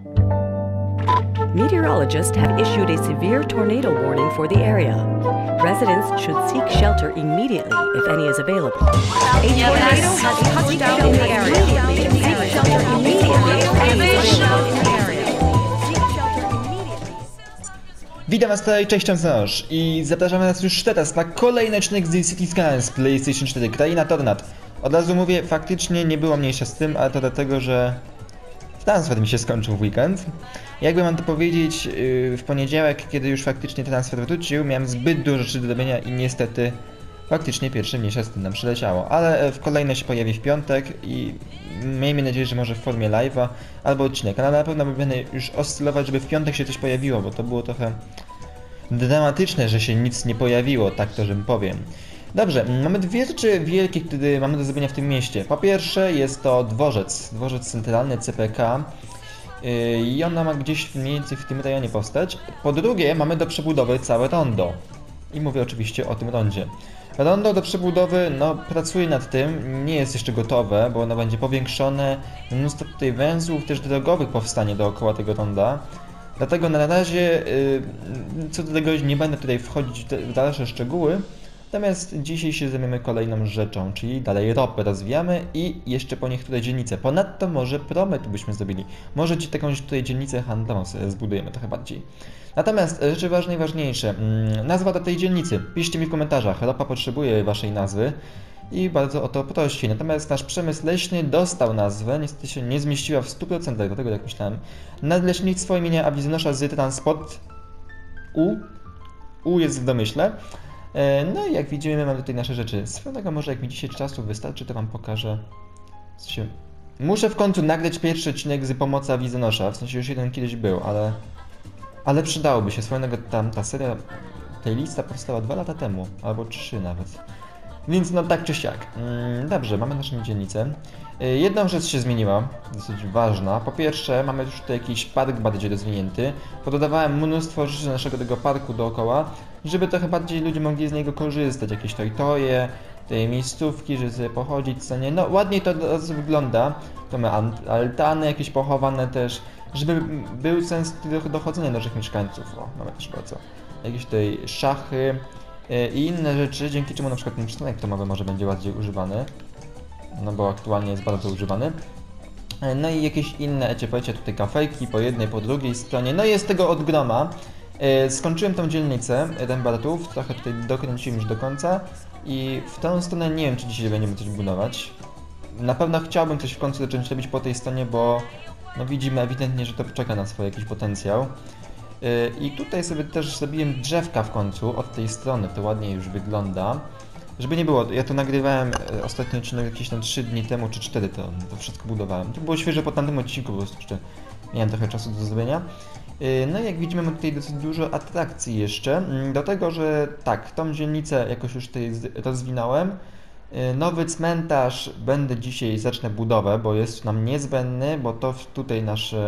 Meteorologists have issued a severe tornado warning for the area. Residents should seek shelter immediately if any is available. A tornado has touched down in the area. Seek shelter immediately if any is available in the area. Witam was tutaj, cześć, Noż i zapraszamy nas już teraz na kolejny odcinek z City Skylines PlayStation 4, Kraina Tornad. Od razu mówię, faktycznie nie było mniejsza z tym, ale to dlatego, że transfer mi się skończył w weekend. Jakby mam to powiedzieć, w poniedziałek, kiedy już faktycznie transfer wrócił, miałem zbyt dużo rzeczy do robienia i niestety faktycznie pierwsze mniejsze z tym nam przyleciało. Ale w kolejne się pojawi w piątek i miejmy nadzieję, że może w formie live'a albo odcinek. Ale na pewno będę już oscylować, żeby w piątek się coś pojawiło, bo to było trochę dramatyczne, że się nic nie pojawiło, tak to żem powiem. Dobrze, mamy dwie rzeczy wielkie, które mamy do zrobienia w tym mieście. Po pierwsze jest to dworzec centralny CPK i ona ma gdzieś mniej więcej w tym rejonie powstać. Po drugie mamy do przebudowy całe rondo i mówię oczywiście o tym rondzie. Rondo do przebudowy, no pracuję nad tym, nie jest jeszcze gotowe, bo ono będzie powiększone, mnóstwo tutaj węzłów też drogowych powstanie dookoła tego ronda. Dlatego na razie co do tego nie będę tutaj wchodzić w dalsze szczegóły. Natomiast dzisiaj się zajmiemy kolejną rzeczą, czyli dalej ropę rozwijamy i jeszcze po niektóre dzielnice. Ponadto może promy tu byśmy zrobili. Może ci taką tutaj dzielnicę handlową sobie zbudujemy trochę bardziej. Natomiast rzeczy ważne i ważniejsze. Nazwa do tej dzielnicy. Piszcie mi w komentarzach. Ropa potrzebuje waszej nazwy i bardzo o to prosi. Natomiast nasz przemysł leśny dostał nazwę, niestety się nie zmieściła w 100%, dlatego jak myślałem. Nadleśnictwo imienia Awiznosza z Transport U jest w domyśle. No i jak widzimy, mamy tutaj nasze rzeczy. Swoją drogą, może jak mi dzisiaj czasu wystarczy, to wam pokażę. Muszę w końcu nagrać pierwszy odcinek z pomocy Awiznosza, w sensie już jeden kiedyś był, ale przydałoby się. Swoją drogą ta seria, tej lista powstała 2 lata temu, albo 3 nawet. Więc no tak czy siak. Dobrze, mamy naszą dzielnicę. Jedna rzecz się zmieniła, dosyć ważna. Po pierwsze, mamy już tutaj jakiś park bardziej rozwinięty. Pododawałem mnóstwo rzeczy naszego tego parku dookoła, żeby trochę bardziej ludzie mogli z niego korzystać. Jakieś toje, tej miejscówki, żeby sobie pochodzić, co nie. No ładniej to wygląda. To mamy altany jakieś pochowane też, żeby był sens dochodzenia naszych mieszkańców. O, mamy też bardzo. Jakieś tutaj szachy i inne rzeczy, dzięki czemu na przykład ten przystanek tomowy może będzie bardziej używany. No bo aktualnie jest bardzo używany. No i jakieś inne, powiecie tutaj kafejki po jednej, po drugiej stronie. No i jest tego od groma. Skończyłem tą dzielnicę Rembartów, trochę tutaj dokręciłem już do końca. I w tą stronę nie wiem, czy dzisiaj będziemy coś budować. Na pewno chciałbym coś w końcu zacząć robić po tej stronie, bo no widzimy ewidentnie, że to czeka na swój jakiś potencjał. I tutaj sobie też zrobiłem drzewka w końcu od tej strony, to ładnie już wygląda. Żeby nie było, ja to nagrywałem ostatnio odcinek jakieś tam 3 dni temu czy 4 to wszystko budowałem. To było świeże po tamtym odcinku, po prostu jeszcze miałem trochę czasu do zrobienia. No i jak widzimy, mamy tutaj dosyć dużo atrakcji jeszcze. Do tego, że tak, tą dzielnicę jakoś już tutaj rozwinąłem. Nowy cmentarz zacznę budowę, bo jest nam niezbędny, bo to tutaj nasze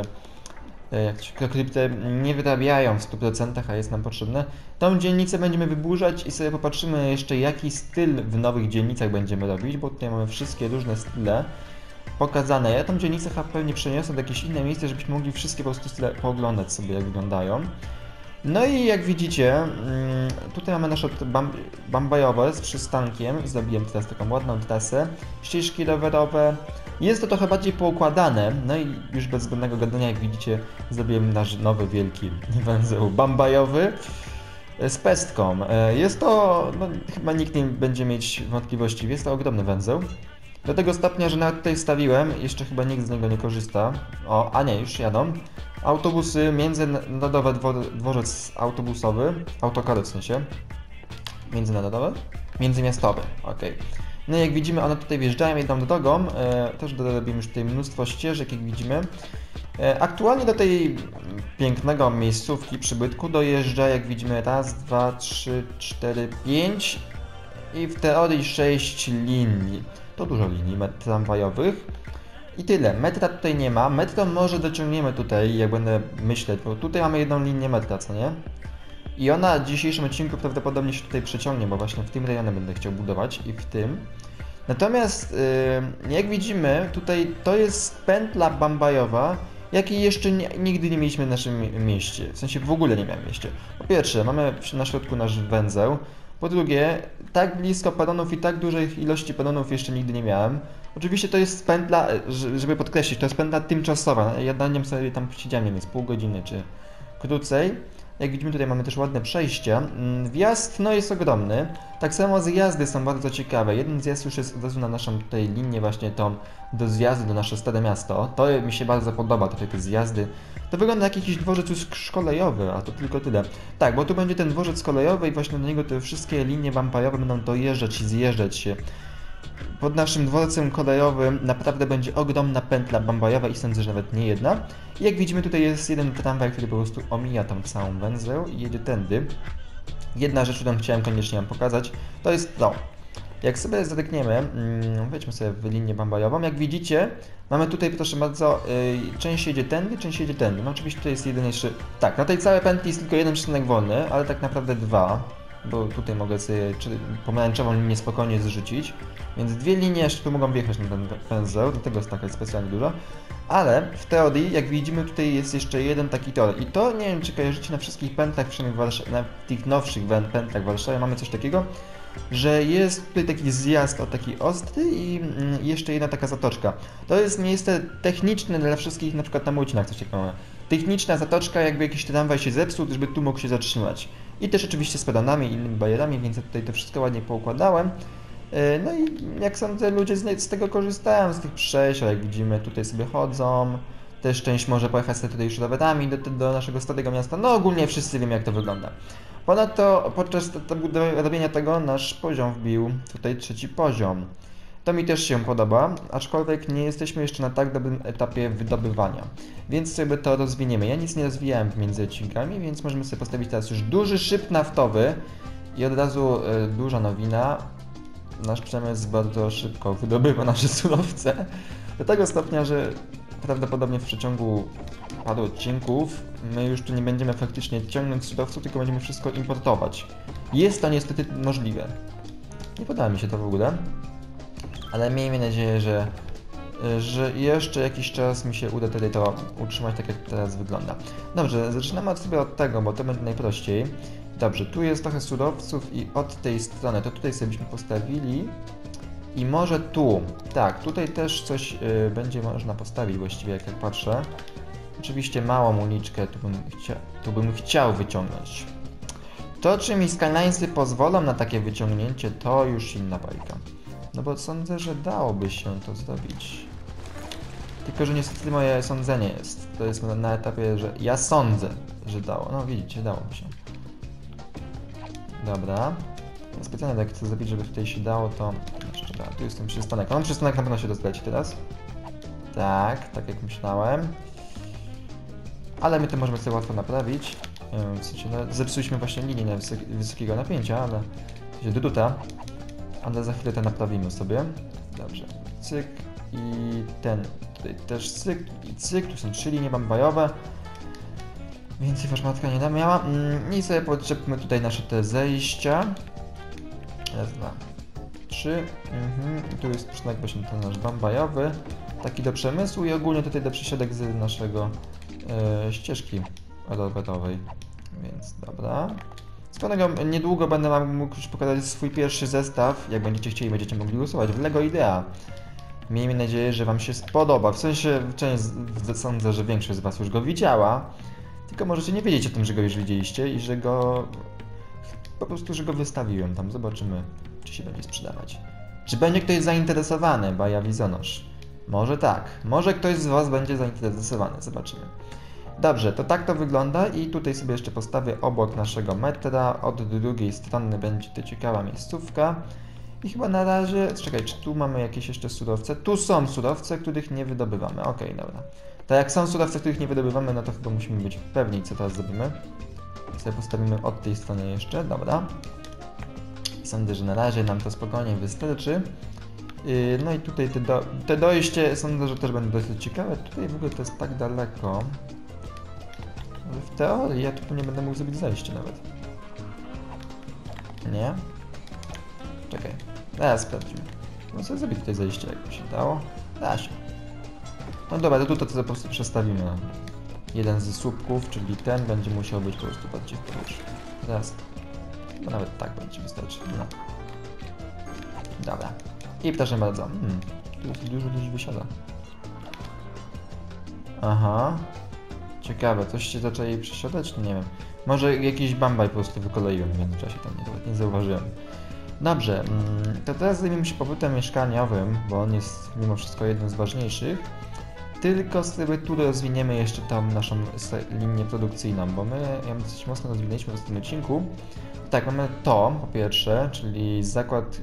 krypty nie wyrabiają w 100%, a jest nam potrzebne. Tą dzielnicę będziemy wyburzać i sobie popatrzymy jeszcze, jaki styl w nowych dzielnicach będziemy robić, bo tutaj mamy wszystkie różne style pokazane. Ja tą dzielnicę chyba pewnie przeniosę do jakieś inne miejsce, żebyśmy mogli wszystkie po prostu style pooglądać sobie, jak wyglądają. No i jak widzicie, tutaj mamy nasze bambajowe z przystankiem. Zrobiłem teraz taką ładną trasę. Ścieżki rowerowe. Jest to trochę bardziej poukładane. No i już bez zbędnego gadania, jak widzicie, zrobiłem nasz nowy wielki węzeł bambajowy z pestką. Jest to, no chyba nikt nie będzie mieć wątpliwości, jest to ogromny węzeł. Do tego stopnia, że nawet tutaj stawiłem, jeszcze chyba nikt z niego nie korzysta. O, a nie, już jadą. Autobusy, międzynarodowy dworzec autobusowy, autokary w sensie. Międzynarodowy? Międzymiastowy, okej. No i jak widzimy, one tutaj wjeżdżają jedną drogą. Też dorobimy już tutaj mnóstwo ścieżek, jak widzimy. Aktualnie do tej pięknego miejscówki, przybytku dojeżdża, jak widzimy, raz, 2, 3, 4, 5 i w teorii 6 linii. To dużo linii tramwajowych. I tyle. Metra tutaj nie ma. Metro może dociągniemy tutaj, jak będę myśleć, bo tutaj mamy jedną linię metra, co nie? I ona w dzisiejszym odcinku prawdopodobnie się tutaj przeciągnie, bo właśnie w tym rejonie będę chciał budować i w tym. Natomiast jak widzimy, tutaj to jest pętla bambajowa. jakiej jeszcze nigdy nie mieliśmy w naszym mieście. W sensie w ogóle nie miałem w mieście. Po pierwsze, mamy na środku nasz węzeł. Po drugie, tak blisko pedonów i tak dużej ilości pedonów jeszcze nigdy nie miałem. Oczywiście to jest pętla, żeby podkreślić, to jest pętla tymczasowa. Ja na nią sobie tam siedziałem, nie wiem, z pół godziny czy krócej. Jak widzimy, tutaj mamy też ładne przejścia. Wjazd no jest ogromny. Tak samo zjazdy są bardzo ciekawe. Jeden zjazd już jest od razu na naszą tutaj linię właśnie tą do zjazdu do nasze stare miasto. To mi się bardzo podoba, tutaj te zjazdy. To wygląda jak jakiś dworzec już szkolejowy, a to tylko tyle. Tak, bo tu będzie ten dworzec kolejowy i właśnie do niego te wszystkie linie wampire będą dojeżdżać i zjeżdżać się. Pod naszym dworcem kolejowym naprawdę będzie ogromna pętla bambajowa i sądzę, że nawet nie jedna. I jak widzimy, tutaj jest jeden tramwaj, który po prostu omija tą całą węzeł i jedzie tędy. Jedna rzecz, którą chciałem koniecznie wam pokazać, to jest to. Jak sobie zerkniemy, wejdźmy sobie w linię bambajową, jak widzicie, mamy tutaj, proszę bardzo, część jedzie tędy, część jedzie tędy. No oczywiście tutaj jest jeden jeszcze... Tak, na tej całej pętli jest tylko jeden przystanek wolny, ale tak naprawdę dwa. Bo tutaj mogę sobie pomarańczową linię spokojnie zrzucić. Więc dwie linie jeszcze tu mogą wjechać na ten węzeł, dlatego jest taka specjalnie duża. Ale w teorii, jak widzimy, tutaj jest jeszcze jeden taki tor. I to, nie wiem czy kojarzycie, na wszystkich pętlach, przynajmniej na tych nowszych pętlach w Warszawie mamy coś takiego, że jest tutaj taki zjazd o taki ostry i jeszcze jedna taka zatoczka. To jest miejsce techniczne dla wszystkich, na przykład na Młycinach coś takiego. Techniczna zatoczka, jakby jakiś tramwaj się zepsuł, żeby tu mógł się zatrzymać. I też oczywiście z pedonami i innymi barierami, więc ja tutaj to wszystko ładnie poukładałem. No i jak sądzę, ludzie z tego korzystają, z tych przejść, jak widzimy, tutaj sobie chodzą. Też część może pojechać sobie tutaj już rowerami do naszego starego miasta. No ogólnie wszyscy wiemy, jak to wygląda. Ponadto podczas robienia tego nasz poziom wbił tutaj 3. poziom. To mi też się podoba, aczkolwiek nie jesteśmy jeszcze na tak dobrym etapie wydobywania. Więc sobie to rozwiniemy. Ja nic nie rozwijałem między odcinkami, więc możemy sobie postawić teraz już duży szyb naftowy. I od razu duża nowina. Nasz przemysł bardzo szybko wydobywa nasze surowce. Do tego stopnia, że prawdopodobnie w przeciągu paru odcinków my już tu nie będziemy faktycznie ciągnąć surowców, tylko będziemy wszystko importować. Jest to niestety możliwe. Nie podoba mi się to w ogóle. Ale miejmy nadzieję, że jeszcze jakiś czas mi się uda tutaj to utrzymać tak, jak teraz wygląda. Dobrze, zaczynamy sobie od tego, bo to będzie najprościej. Dobrze, tu jest trochę surowców i od tej strony, to tutaj sobie byśmy postawili. I może tu, tak, tutaj też coś będzie można postawić właściwie, jak patrzę. Oczywiście małą uliczkę tu bym chciał wyciągnąć. To, czy mi Skylinesy pozwolą na takie wyciągnięcie, to już inna bajka. No bo sądzę, że dałoby się to zrobić. Tylko, że niestety moje sądzenie jest. To jest na etapie, że ja sądzę, że dało. No widzicie, dałoby się. Dobra. Specjalnie jak chcę zrobić, żeby tutaj się dało, to... Jeszcze da. Tu jest ten przystanek. On przystanek na pewno się rozleci teraz. Tak, tak jak myślałem. Ale my to możemy sobie łatwo naprawić. W sensie, no, zepsuliśmy właśnie linię na wysokiego napięcia, ale... W sensie druta. Ale za chwilę to naprawimy sobie. Dobrze. Cyk i ten. Tutaj też cyk i cyk. Tu są 3 linie bambajowe. Więcej matka nie miała. I sobie podczepmy tutaj nasze te zejścia. Raz, 2, 3. I tu jest przystanek właśnie ten nasz bambajowy. Taki do przemysłu i ogólnie tutaj do przesiadek z naszego ścieżki rowerowej. Więc dobra. Swoją niedługo będę mógł już pokazać swój pierwszy zestaw. Jak będziecie chcieli, będziecie mogli głosować w LEGO Idea. Miejmy nadzieję, że wam się spodoba. W sensie, sądzę, że większość z was już go widziała. Tylko możecie nie wiedzieć o tym, że go już widzieliście i że go... Po prostu, że go wystawiłem tam. Zobaczymy, czy się będzie sprzedawać. Czy będzie ktoś zainteresowany, Baja Wizonosz? Może tak. Może ktoś z was będzie zainteresowany. Zobaczymy. Dobrze, to tak to wygląda i tutaj sobie jeszcze postawię obok naszego metra. Od drugiej strony będzie to ciekawa miejscówka. I chyba na razie... Czekaj, czy tu mamy jakieś jeszcze surowce? Tu są surowce, których nie wydobywamy. Okej, dobra. Tak jak są surowce, których nie wydobywamy, no to chyba musimy być pewni, co teraz zrobimy. Sobie postawimy od tej strony jeszcze, dobra. Sądzę, że na razie nam to spokojnie wystarczy. No i tutaj te dojście, sądzę, że też będą dosyć ciekawe. Tutaj w ogóle to jest tak daleko. Ale w teorii ja tu nie będę mógł zrobić zejście nawet. Nie? Czekaj, teraz sprawdźmy. No sobie zrobić tutaj zejście, jak mi się dało. Da się. No dobra, to tutaj to po prostu przestawimy. Jeden ze słupków, czyli ten, będzie musiał być po prostu bardziej w podróż. Teraz, bo nawet tak będzie wystarczy. No. Dobra. I proszę bardzo. Tu jest dużo ludzi wysiada. Aha. Ciekawe, coś się zaczęli przesiadać? Nie wiem. Może jakiś bambaj po prostu wykoleiłem w międzyczasie, tam nawet nie zauważyłem. Dobrze, to teraz zajmiemy się pobytem mieszkaniowym, bo on jest mimo wszystko jednym z ważniejszych. Tylko sobie tu rozwiniemy jeszcze tam naszą linię produkcyjną, bo my ją dosyć mocno rozwinęliśmy w tym odcinku. Tak, mamy to po pierwsze, czyli zakład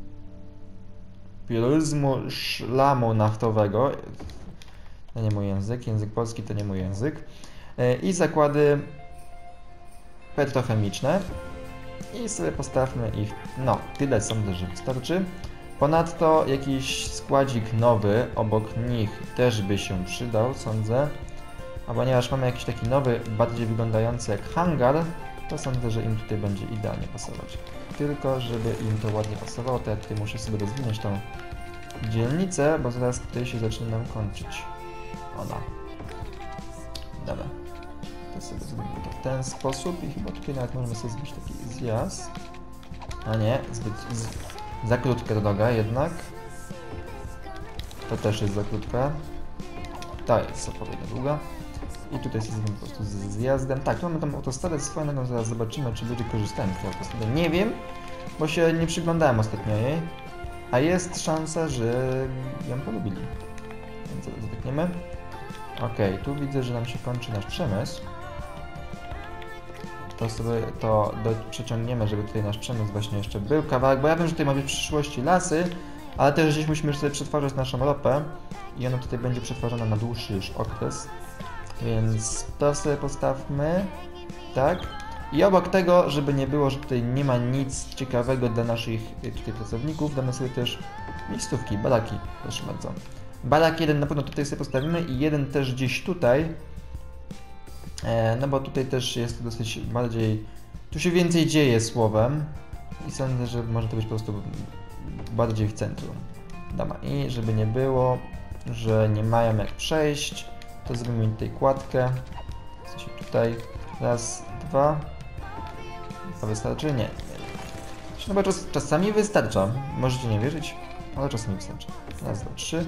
piroryzmu szlamu naftowego. To nie mój język, język polski to nie mój język. I zakłady petrochemiczne. I sobie postawmy ich, no tyle sądzę, że wystarczy. Ponadto jakiś składzik nowy obok nich też by się przydał, sądzę. A ponieważ mamy jakiś taki nowy, bardziej wyglądający jak hangar, to sądzę, że im tutaj będzie idealnie pasować. Tylko żeby im to ładnie pasowało, to ja tutaj muszę sobie rozwinąć tą dzielnicę, bo zaraz tutaj się zacznie nam kończyć ona. Dobra. To sobie zrobimy to w ten sposób i chyba tutaj nawet możemy sobie zrobić taki zjazd. A nie, zbyt za krótka droga jednak. To też jest za krótka. To jest odpowiednio długa. I tutaj sobie zrobimy po prostu z zjazdem. Tak, tu mamy tą autostradę swoją drogą, zaraz zobaczymy, czy ludzie korzystają z tej autostrady. Nie wiem, bo się nie przyglądałem ostatnio jej. A jest szansa, że ją polubili. Więc zaraz zbytniemy. Okej, tu widzę, że nam się kończy nasz przemysł. To sobie to przeciągniemy, żeby tutaj nasz przemysł właśnie jeszcze był kawałek, bo ja wiem, że tutaj ma być w przyszłości lasy, ale też gdzieś musimy sobie przetwarzać naszą ropę i ona tutaj będzie przetwarzana na dłuższy już okres, więc to sobie postawmy, tak? I obok tego, żeby nie było, że tutaj nie ma nic ciekawego dla naszych tutaj pracowników, damy sobie też miejscówki, baraki, proszę bardzo. Barak jeden na pewno tutaj sobie postawimy i jeden też gdzieś tutaj. No bo tutaj też jest dosyć bardziej... Tu się więcej dzieje słowem i sądzę, że może to być po prostu bardziej w centrum. Dobra, i żeby nie było, że nie mają jak przejść, to zrobimy tutaj kładkę. W sensie tutaj. Raz, dwa. To wystarczy? Nie. No bo czasami wystarcza. Możecie nie wierzyć, ale czasami wystarczy. Raz, dwa, trzy.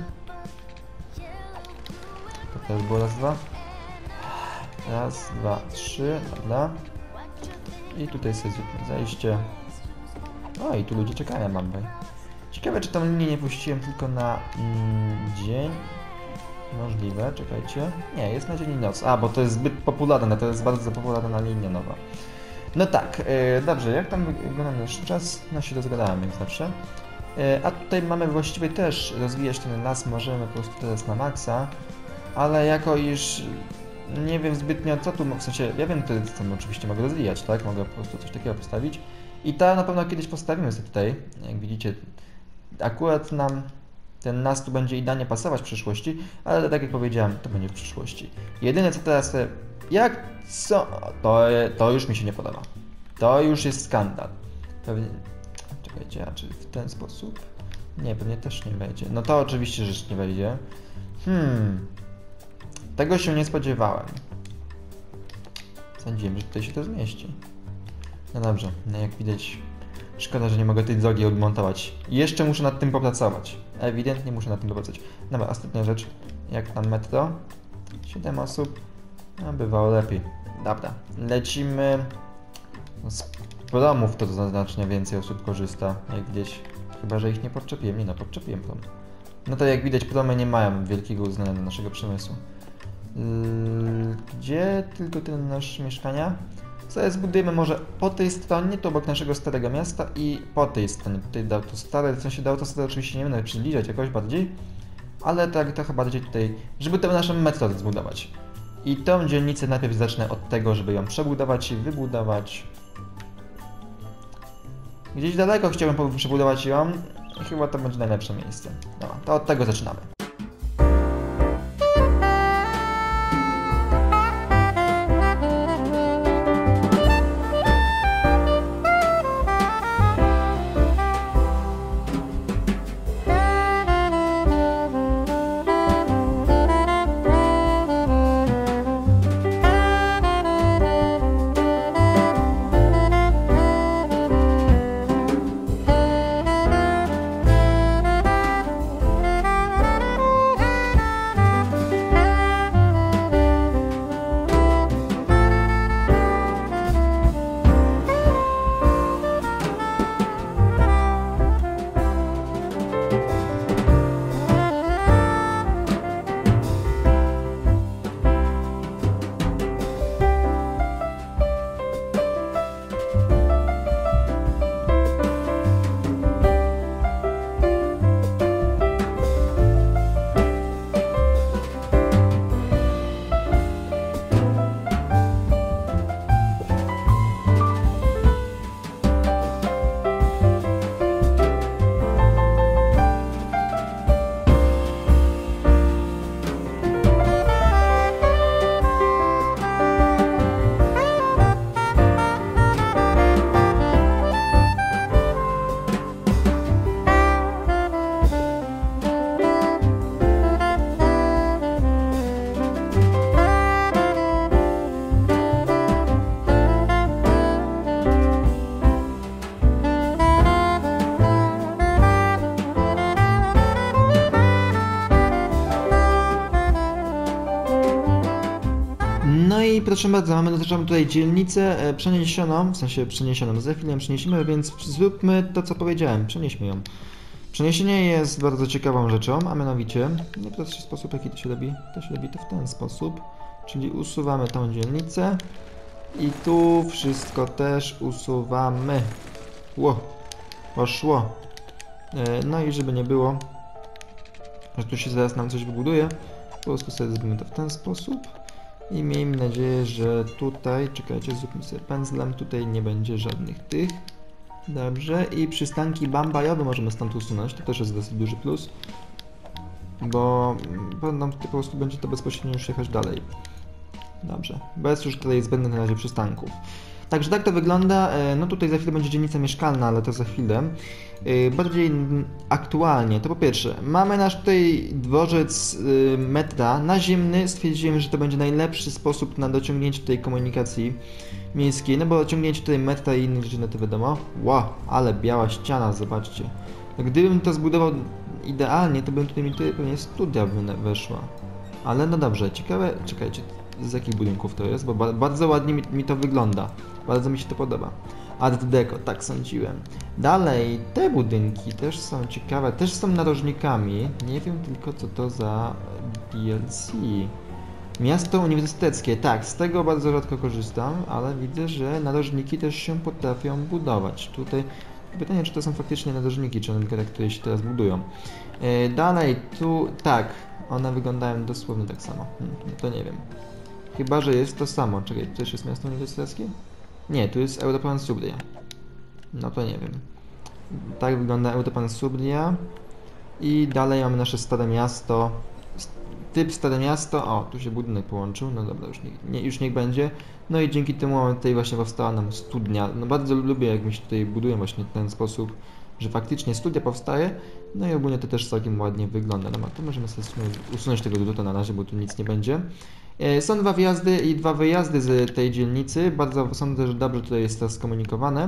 To też było raz, dwa. Raz, dwa, trzy, dobra. I tutaj sobie zróbmy zajście. O, i tu ludzie czekają, mamy. Ciekawe, czy tą linię nie puściłem tylko na dzień. Możliwe, czekajcie. Nie, jest na dzień i noc. A, bo to jest zbyt popularne, to jest bardzo popularna linia nowa. No tak, dobrze, jak tam wygląda nasz czas? No się rozgadałem jak zawsze. A tutaj mamy właściwie też rozwijać ten las, możemy po prostu teraz na maksa. Ale jako iż nie wiem zbytnio co tu, w sensie, ja wiem, to oczywiście mogę rozwijać, tak? Mogę po prostu coś takiego postawić. I to na pewno kiedyś postawimy sobie tutaj, jak widzicie, akurat nam ten nas tu będzie idealnie pasować w przyszłości, ale tak jak powiedziałem, to będzie w przyszłości. Jedyne co teraz, to już mi się nie podoba. To już jest skandal. Pewnie, czekajcie, a czy w ten sposób? Nie, pewnie też nie wejdzie. No to oczywiście rzecz nie wejdzie. Tego się nie spodziewałem. Sądziłem, że tutaj się to zmieści. No dobrze, no jak widać, szkoda, że nie mogę tej drogi odmontować. Jeszcze muszę nad tym popracować. Ewidentnie muszę nad tym popracować. Dobra, ostatnia rzecz. Jak tam metro? 7 osób. No, bywało lepiej. Dobra, lecimy. Z promów to znacznie więcej osób korzysta, jak widać. Chyba, że ich nie podczepiłem. Nie no, podczepiłem prom. No to jak widać, promy nie mają wielkiego uznania do naszego przemysłu. Gdzie tylko ten nasz mieszkania? Sobie zbudujemy może po tej stronie, to obok naszego starego miasta i po tej stronie, tutaj do autostrady, w sensie do autostrady oczywiście nie będę przybliżać jakoś bardziej, ale tak trochę bardziej tutaj, żeby to naszą metro zbudować. I tą dzielnicę najpierw zacznę od tego, żeby ją przebudować i wybudować. Gdzieś daleko chciałbym przebudować ją i chyba to będzie najlepsze miejsce. Dobra, to od tego zaczynamy. No i proszę bardzo, mamy tutaj dzielnicę przeniesioną, w sensie przeniesioną, za chwilę ją przeniesiemy, więc zróbmy to, co powiedziałem, przenieśmy ją. Przeniesienie jest bardzo ciekawą rzeczą, a mianowicie, najprostszy sposób, jaki to się robi to w ten sposób, czyli usuwamy tą dzielnicę i tu wszystko też usuwamy. Poszło. No i żeby nie było, że tu się zaraz nam coś wybuduje, po prostu sobie zrobimy to w ten sposób i miejmy nadzieję, że tutaj, czekajcie, zróbmy sobie pędzlem, tutaj nie będzie żadnych tych. Dobrze, i przystanki bambajowe możemy stąd usunąć, to też jest dosyć duży plus, bo nam tutaj po prostu będzie to bezpośrednio już jechać dalej. Dobrze, bez już tutaj zbędnych na razie przystanków. Także tak to wygląda, no tutaj za chwilę będzie dzielnica mieszkalna, ale to za chwilę. Bardziej aktualnie, to po pierwsze, mamy nasz tutaj dworzec metra naziemny, stwierdziłem, że to będzie najlepszy sposób na dociągnięcie tej komunikacji miejskiej, no bo dociągnięcie tutaj metra i innych rzeczy, no to wiadomo. Wow, ale biała ściana, zobaczcie. Gdybym to zbudował idealnie, to bym tutaj mi pewnie studia weszła. Ale no dobrze, ciekawe, czekajcie, z jakich budynków to jest, bo bardzo ładnie mi to wygląda. Bardzo mi się to podoba. Art Deco, tak sądziłem. Dalej, te budynki też są ciekawe, też są narożnikami. Nie wiem tylko, co to za DLC. Miasto uniwersyteckie, tak, z tego bardzo rzadko korzystam, ale widzę, że narożniki też się potrafią budować. Tutaj pytanie, czy to są faktycznie narożniki, czy one tylko tak tutaj się teraz budują. Dalej, tu, tak, one wyglądają dosłownie tak samo. No to nie wiem. Chyba, że jest to samo. Czekaj, to też jest miasto uniwersyteckie? Nie, tu jest Europan Subria. No to nie wiem. Tak wygląda Europan Subria. I dalej mamy nasze stare miasto. Typ stare miasto. O, tu się budynek połączył. No dobra, już niech będzie. No i dzięki temu mamy tutaj właśnie powstała nam studnia. No bardzo lubię, jak mi się tutaj budują właśnie w ten sposób, że faktycznie studia powstaje. No i ogólnie to też całkiem ładnie wygląda. No to możemy sobie usunąć tego druta na razie, bo tu nic nie będzie. Są 2 wjazdy i 2 wyjazdy z tej dzielnicy. Bardzo sądzę, że dobrze tutaj jest to skomunikowane.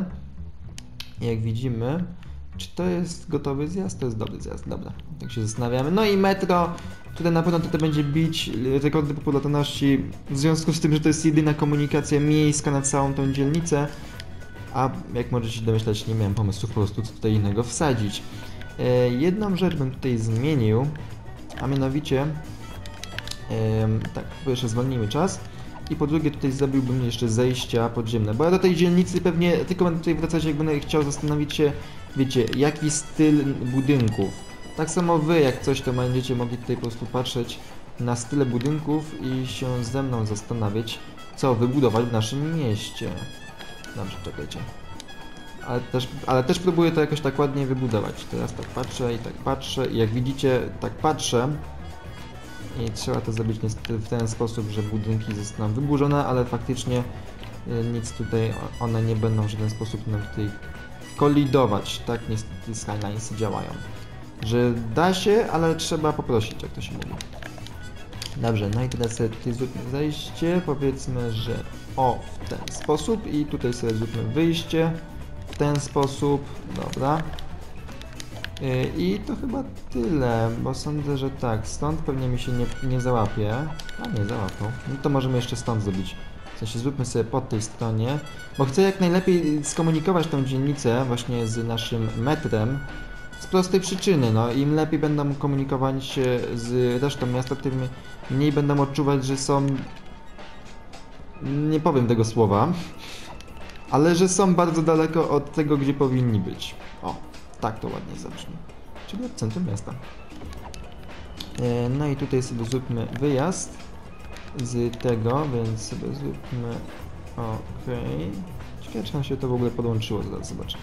Jak widzimy, czy to jest gotowy zjazd? To jest dobry zjazd, dobra. Tak się zastanawiamy. No i metro, które na pewno tutaj będzie bić rekordy popularności w związku z tym, że to jest jedyna komunikacja miejska na całą tą dzielnicę. A jak możecie się domyślać, nie miałem pomysłu po prostu co tutaj innego wsadzić. Jedną rzecz bym tutaj zmienił, a mianowicie tak, po pierwsze zwolnimy czas i po drugie tutaj zrobiłbym jeszcze zejścia podziemne, bo ja do tej dzielnicy pewnie tylko będę tutaj wracać, jak będę chciał zastanowić się, wiecie, jaki styl budynków. Tak samo wy, jak coś, to będziecie mogli tutaj po prostu patrzeć na style budynków i się ze mną zastanawiać, co wybudować w naszym mieście. Dobrze, czekajcie. Ale też próbuję to jakoś tak ładnie wybudować. Teraz tak patrzę i jak widzicie, tak patrzę. I trzeba to zrobić niestety w ten sposób, że budynki zostaną wyburzone, ale faktycznie nic tutaj, one nie będą w żaden sposób nam tutaj kolidować. Tak niestety Skylinesy działają. Że da się, ale trzeba poprosić, jak to się mówi. Dobrze, no i teraz sobie tutaj zróbmy zejście, powiedzmy, że w ten sposób i tutaj sobie zróbmy wyjście w ten sposób, dobra. I to chyba tyle, bo sądzę, że tak, stąd pewnie mi się nie załapie. A nie załapał. No to możemy jeszcze stąd zrobić. W sensie zróbmy sobie po tej stronie, bo chcę jak najlepiej skomunikować tą dzielnicę właśnie z naszym metrem. Z prostej przyczyny, no im lepiej będą komunikować się z resztą miasta, tym mniej będą odczuwać, że są... Nie powiem tego słowa, ale że są bardzo daleko od tego, gdzie powinni być. O, tak to ładnie zabrzmi. Czyli od centrum miasta. No i tutaj sobie zróbmy wyjazd z tego, więc sobie zróbmy... Okej. Ciekawe, czy nam się to w ogóle podłączyło, zaraz zobaczę.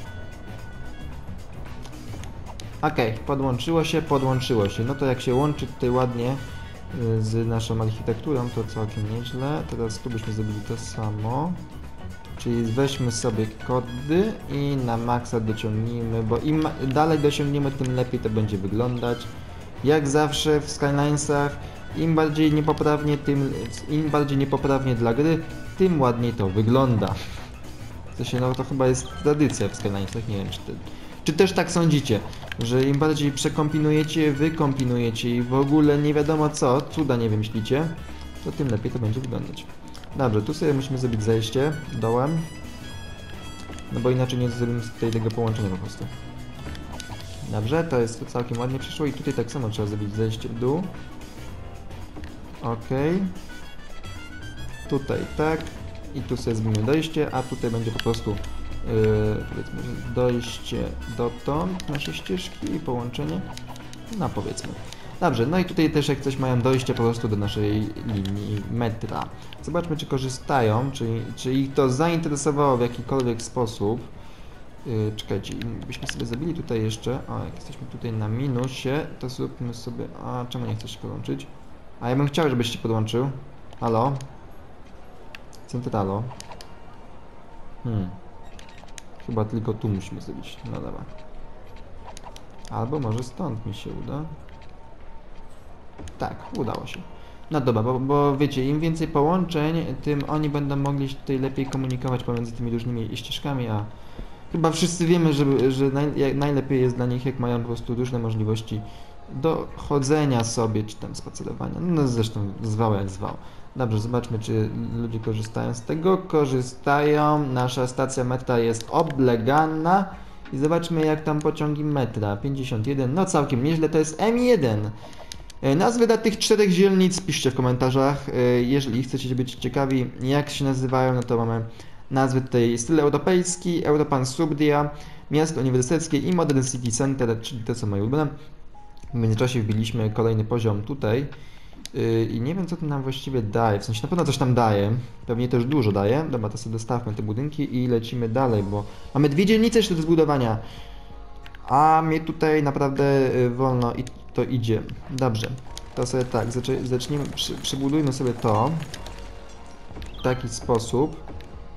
Okej, podłączyło się. No to jak się łączy tutaj ładnie z naszą architekturą, to całkiem nieźle. Teraz tu byśmy zrobili to samo. Czyli weźmy sobie kody i na maksa dociągnijmy, bo im dalej dosiągniemy, tym lepiej to będzie wyglądać. Jak zawsze w Skylinesach, im bardziej niepoprawnie dla gry, tym ładniej to wygląda. No to chyba jest tradycja w Skylinesach, nie wiem czy też tak sądzicie, że im bardziej przekombinujecie, wykombinujecie i w ogóle nie wiadomo co, cuda nie wymyślicie, to tym lepiej to będzie wyglądać. Dobrze, tu sobie musimy zrobić zejście dołem, no bo inaczej nie zrobimy tutaj tego połączenia po prostu. Dobrze, to jest całkiem ładnie przyszło i tutaj tak samo trzeba zrobić zejście w dół. Ok. Tutaj tak. I tu sobie zrobimy dojście, a tutaj będzie po prostu powiedzmy, że dojście dotąd nasze ścieżki i połączenie. No powiedzmy. Dobrze, no i tutaj też jak coś mają dojście po prostu do naszej linii metra. Zobaczmy, czy korzystają, czy ich to zainteresowało w jakikolwiek sposób. Czekajcie, byśmy sobie zrobili tutaj jeszcze, o, jak jesteśmy tutaj na minusie, to zróbmy sobie, a czemu nie chcesz się podłączyć? A ja bym chciał, żebyś się podłączył. Halo? Centralo. Chyba tylko tu musimy zrobić, no dobra. Albo może stąd mi się uda. Tak, udało się. No dobra, bo wiecie, im więcej połączeń, tym oni będą mogli się tutaj lepiej komunikować pomiędzy tymi różnymi ścieżkami, a chyba wszyscy wiemy, że najlepiej jest dla nich, jak mają po prostu różne możliwości do chodzenia sobie, czy tam spacerowania. No zresztą zwał jak zwał. Dobrze, zobaczmy, czy ludzie korzystają z tego. Korzystają. Nasza stacja metra jest oblegana. I zobaczmy, jak tam pociągi metra. 51, no całkiem nieźle, to jest M1. Nazwy dla tych 4 dzielnic piszcie w komentarzach. Jeżeli chcecie być ciekawi, jak się nazywają, no to mamy nazwy tutaj styl europejski, Europan Subria, miasto uniwersyteckie i Modern City Center, czyli to, co moje ulubione. W międzyczasie wbiliśmy kolejny poziom tutaj i nie wiem, co to nam właściwie daje, w sensie na pewno coś tam daje, pewnie też dużo daje. Dobra, to sobie dostawmy te budynki i lecimy dalej, bo mamy 2 dzielnice jeszcze do zbudowania, a mnie tutaj naprawdę wolno i to idzie. Dobrze, to sobie tak, zacznijmy, przybudujmy sobie to w taki sposób.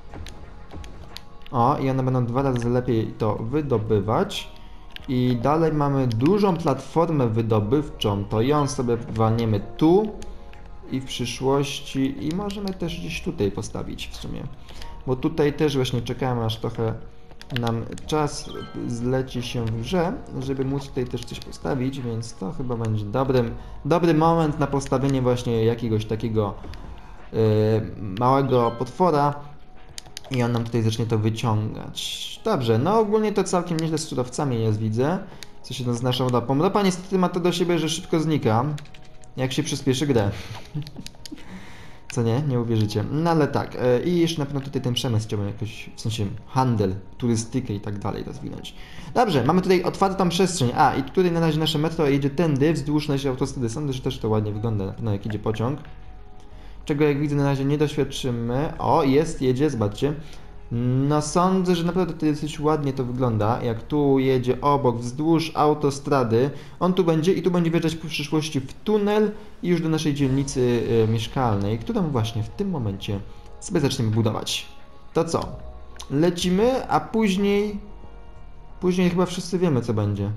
O, i one będą 2 razy lepiej to wydobywać. I dalej mamy dużą platformę wydobywczą, to ją sobie walniemy tu i w przyszłości i możemy też gdzieś tutaj postawić w sumie. Bo tutaj też właśnie czekamy, aż trochę nam czas zleci się w grze, żeby móc tutaj też coś postawić, więc to chyba będzie dobry moment na postawienie właśnie jakiegoś takiego małego potwora. I on nam tutaj zacznie to wyciągać. Dobrze, no ogólnie to całkiem nieźle z surowcami jest, widzę. Co się z naszą ropą. Ropa niestety ma to do siebie, że szybko znika, jak się przyspieszy grę. Co nie? Nie uwierzycie. No ale tak. I jeszcze na pewno tutaj ten przemysł chciałbym jakoś, w sensie handel, turystykę i tak dalej rozwinąć. Dobrze, mamy tutaj otwartą przestrzeń. A, i tutaj na razie nasze metro jedzie tędy, wzdłuż naszej autostrady. Sądzę, że też to ładnie wygląda, na pewno jak idzie pociąg. Czego jak widzę na razie nie doświadczymy. O, jedzie, zobaczcie. No sądzę, że naprawdę to dosyć ładnie to wygląda. Jak tu jedzie obok, wzdłuż autostrady. On tu będzie i tu będzie wjeżdżać w przyszłości w tunel i już do naszej dzielnicy mieszkalnej, którą właśnie w tym momencie sobie zaczniemy budować. To co? Lecimy, a później chyba wszyscy wiemy, co będzie.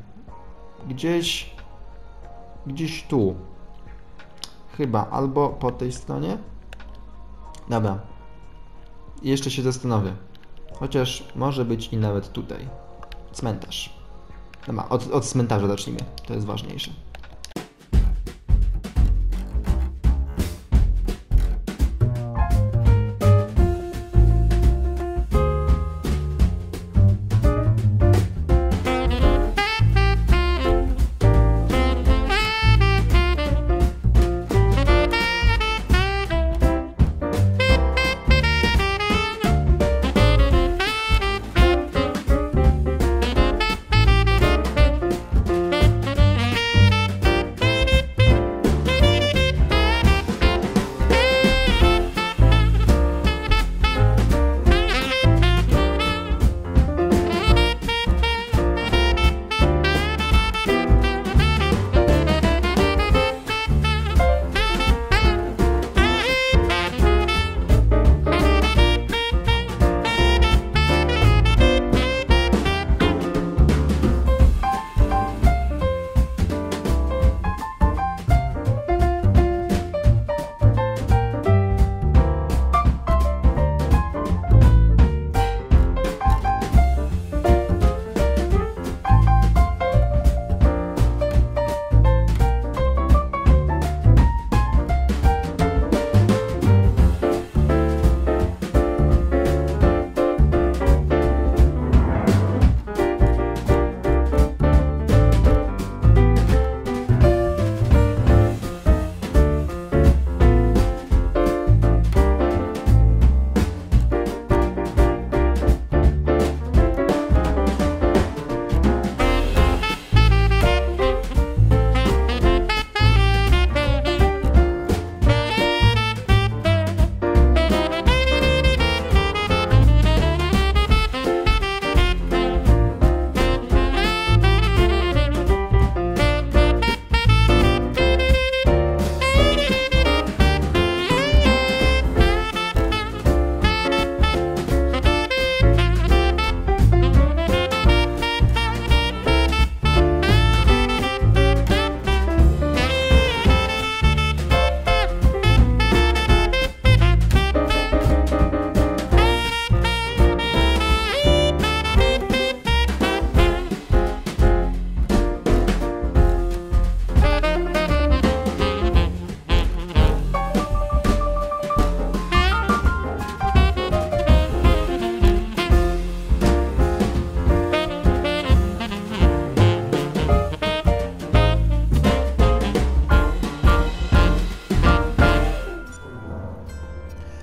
Gdzieś tu. Chyba, albo po tej stronie. Dobra. Jeszcze się zastanowię. Chociaż może być i nawet tutaj. Cmentarz. Dobra, od cmentarza zacznijmy. To jest ważniejsze.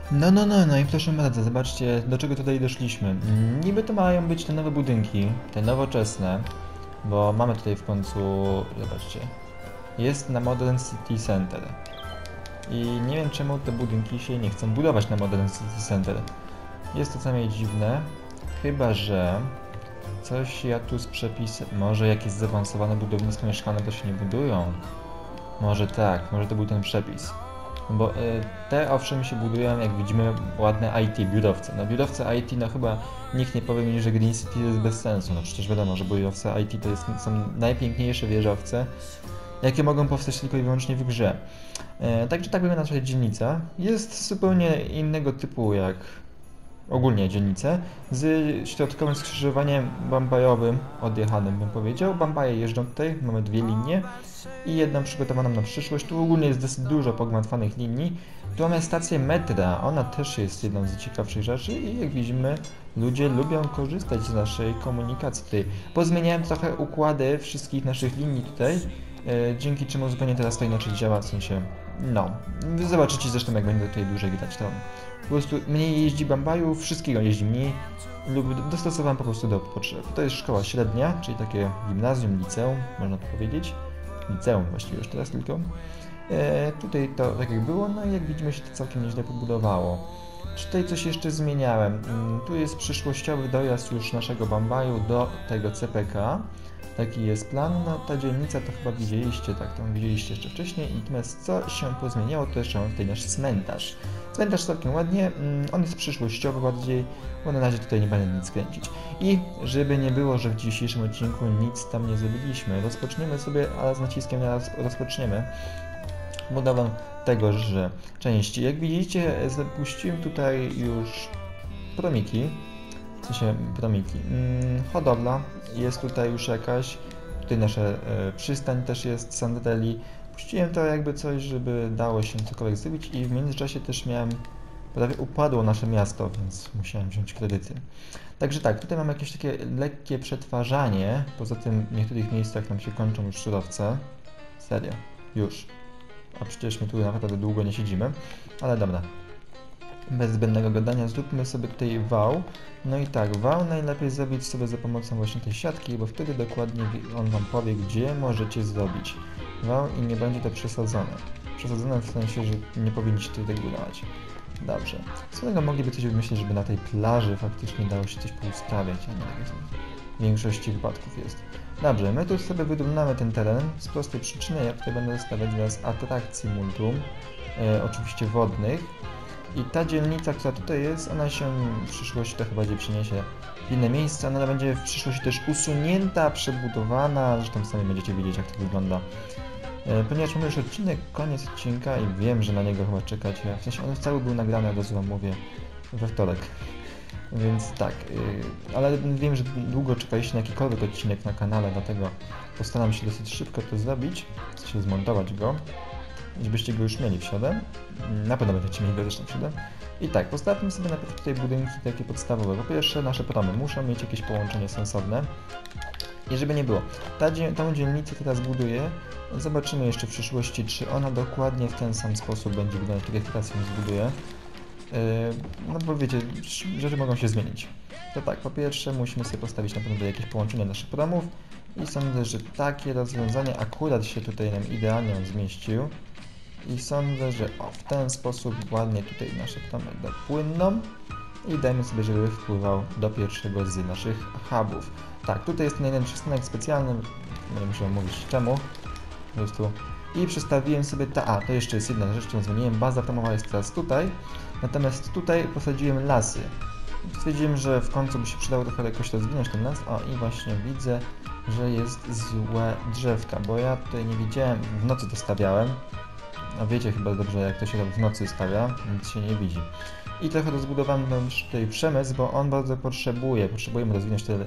No i proszę bardzo, zobaczcie, do czego tutaj doszliśmy. Niby to mają być te nowe budynki, te nowoczesne, bo mamy tutaj w końcu, zobaczcie, jest na Modern City Center. I nie wiem czemu te budynki się nie chcą budować na Modern City Center. Jest to co najmniej dziwne, chyba że coś ja tu z przepisem, może jakieś zaawansowane budownictwo mieszkalne to się nie budują. Może tak, może to był ten przepis. Bo te owszem się budują, jak widzimy, ładne IT, biurowce. No biurowce IT, no chyba nikt nie powie mi, że Green City jest bez sensu. No przecież wiadomo, że biurowce IT to są najpiękniejsze wieżowce, jakie mogą powstać tylko i wyłącznie w grze. Także tak wygląda nasza dzielnica. Jest zupełnie innego typu jak ogólnie dzielnice, z środkowym skrzyżowaniem bambajowym odjechanym, bym powiedział. Bambaje jeżdżą tutaj, mamy dwie linie i jedną przygotowaną na przyszłość. Tu ogólnie jest dosyć dużo pogmatwanych linii. Tu mamy stację metra, ona też jest jedną z ciekawszych rzeczy i jak widzimy, ludzie lubią korzystać z naszej komunikacji tutaj. Pozmieniałem trochę układy wszystkich naszych linii tutaj, dzięki czemu zupełnie teraz to inaczej działa, w sensie, no, zobaczycie zresztą jak będę tutaj dłużej grać, to po prostu mniej jeździ bambajów, wszystkiego jeździ mniej lub dostosowałem po prostu do potrzeb. To jest szkoła średnia, czyli takie gimnazjum, liceum, można to powiedzieć. Liceum właściwie już teraz tylko. Tutaj to tak jak było, no i jak widzimy się to całkiem nieźle pobudowało. Tutaj coś jeszcze zmieniałem. Tu jest przyszłościowy dojazd już naszego Bambaju do tego CPK. Taki jest plan. No ta dzielnica to chyba widzieliście, tak, to widzieliście jeszcze wcześniej. Natomiast co się pozmieniało, to jeszcze mamy tutaj nasz cmentarz. Cmentarz całkiem ładnie, on jest przyszłościowy bardziej, bo na razie tutaj nie będę nic kręcić. I żeby nie było, że w dzisiejszym odcinku nic tam nie zrobiliśmy, rozpoczniemy sobie, ale z naciskiem na rozpoczniemy budowę tegoż części. Jak widzicie, zapuściłem tutaj już promiki, w sensie promiki, hodowla jest tutaj już jakaś, tutaj nasza przystań też jest, Sandreli. Puściłem to jakby coś, żeby dało się cokolwiek zrobić i w międzyczasie też miałem, prawie upadło nasze miasto, więc musiałem wziąć kredyty. Także tak, tutaj mamy jakieś takie lekkie przetwarzanie, poza tym w niektórych miejscach nam się kończą już surowce. Serio, już. A przecież my tu naprawdę długo nie siedzimy, ale dobra. Bez zbędnego gadania zróbmy sobie tutaj wał. No i tak, wał najlepiej zrobić sobie za pomocą właśnie tej siatki, bo wtedy dokładnie on wam powie, gdzie możecie zrobić wał i nie będzie to przesadzone. Przesadzone w sensie, że nie powinniście tutaj budować. Dobrze. Swoją mogliby coś wymyślić, żeby na tej plaży faktycznie dało się coś poustawiać, a nie tak w większości wypadków jest. Dobrze, my tu sobie wyrównamy ten teren z prostej przyczyny, ja tutaj będę stawiać teraz atrakcji multum, oczywiście wodnych. I ta dzielnica, która tutaj jest, ona się w przyszłości to chyba gdzie przyniesie w inne miejsce, ona będzie w przyszłości też usunięta, przebudowana, zresztą sami będziecie wiedzieć jak to wygląda. Ponieważ mamy już odcinek, koniec odcinka i wiem, że na niego chyba czekacie, w sensie on cały był nagrany, od razu wam mówię, we wtorek. Więc tak, ale wiem, że długo czekaliście na jakikolwiek odcinek na kanale, dlatego postaram się dosyć szybko to zrobić, w sensie zmontować go, żebyście go już mieli w środę. Na pewno będziecie mieli go zresztą w środę. I tak, postawmy sobie najpierw tutaj budynki takie podstawowe. Po pierwsze, nasze promy muszą mieć jakieś połączenie sensowne. I żeby nie było, tą dzielnicę teraz buduję. Zobaczymy jeszcze w przyszłości, czy ona dokładnie w ten sam sposób będzie wyglądać, tak jak teraz ją zbuduję. No bo wiecie, rzeczy mogą się zmienić. To tak, po pierwsze musimy sobie postawić na pewno jakieś połączenie naszych promów. I sądzę, że takie rozwiązanie akurat się tutaj nam idealnie zmieścił. I sądzę, że w ten sposób ładnie tutaj nasze promy dopłyną i dajmy sobie, żeby wpływał do pierwszego z naszych hubów. Tak, tutaj jest ten jeden przystanek specjalny, nie muszę mówić czemu, po prostu. I przestawiłem sobie to jeszcze jest jedna rzecz, którą zmieniłem, baza promowa jest teraz tutaj, natomiast tutaj posadziłem lasy. Stwierdziłem, że w końcu by się przydało trochę jakoś rozwinąć ten las, i właśnie widzę, że jest złe drzewka, bo ja tutaj nie widziałem, w nocy to stawiałem. A wiecie chyba dobrze, jak to się w nocy stawia, nic się nie widzi. I trochę rozbudowałem tutaj przemysł, bo on bardzo potrzebujemy rozwinąć te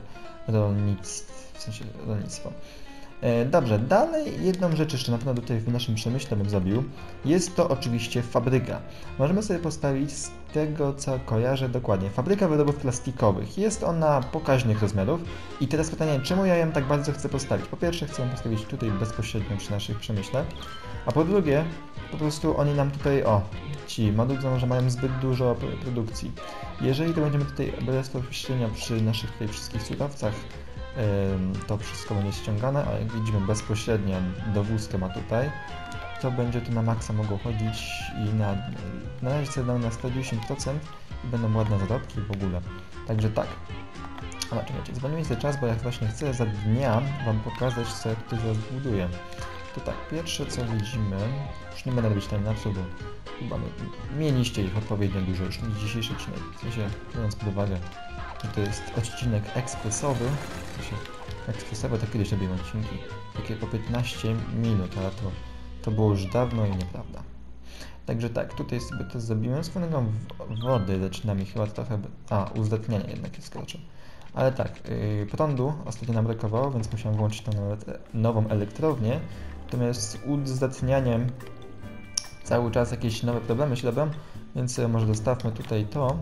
rolnictwo. Dobrze, dalej jedną rzecz jeszcze na pewno tutaj w naszym przemyśle bym zrobił. Jest to oczywiście fabryka. Możemy sobie postawić z tego, co kojarzę dokładnie. Fabryka wyrobów plastikowych. Jest ona pokaźnych rozmiarów. I teraz pytanie, czemu ja ją tak bardzo chcę postawić? Po pierwsze, chcę ją postawić tutaj bezpośrednio przy naszych przemyśle. A po drugie, po prostu oni nam tutaj, ci marudzą, że mają zbyt dużo produkcji. Jeżeli to będziemy tutaj bez rozmieszczenia przy naszych tutaj wszystkich surowcach, to wszystko będzie ściągane, a jak widzimy bezpośrednio dowózkę ma tutaj, to będzie to na maksa mogło chodzić i na razie sobie dam na 110% i będą ładne zarobki w ogóle. Także tak. Ale czekajcie, zwolnimy sobie czas, bo jak właśnie chcę za dnia wam pokazać, co ja tutaj zaraz buduję. To tak, pierwsze co widzimy, już nie będę robić timelapsu, bo chyba mieliście ich odpowiednio dużo już na dzisiejszy odcinek. W sensie, biorąc pod uwagę, że to jest odcinek ekspresowy, w sensie ekspresowe to kiedyś robiłem odcinki, takie po 15 minut, ale to było już dawno i nieprawda. Także tak, tutaj sobie to zrobiłem. Swoją wody zaczyna mi chyba trochę... uzdatnianie jednak jest krocze. Ale tak, prądu ostatnio nam brakowało, więc musiałem włączyć tą nową elektrownię. Natomiast z uzdatnianiem cały czas jakieś nowe problemy się robią, więc może dostawmy tutaj to.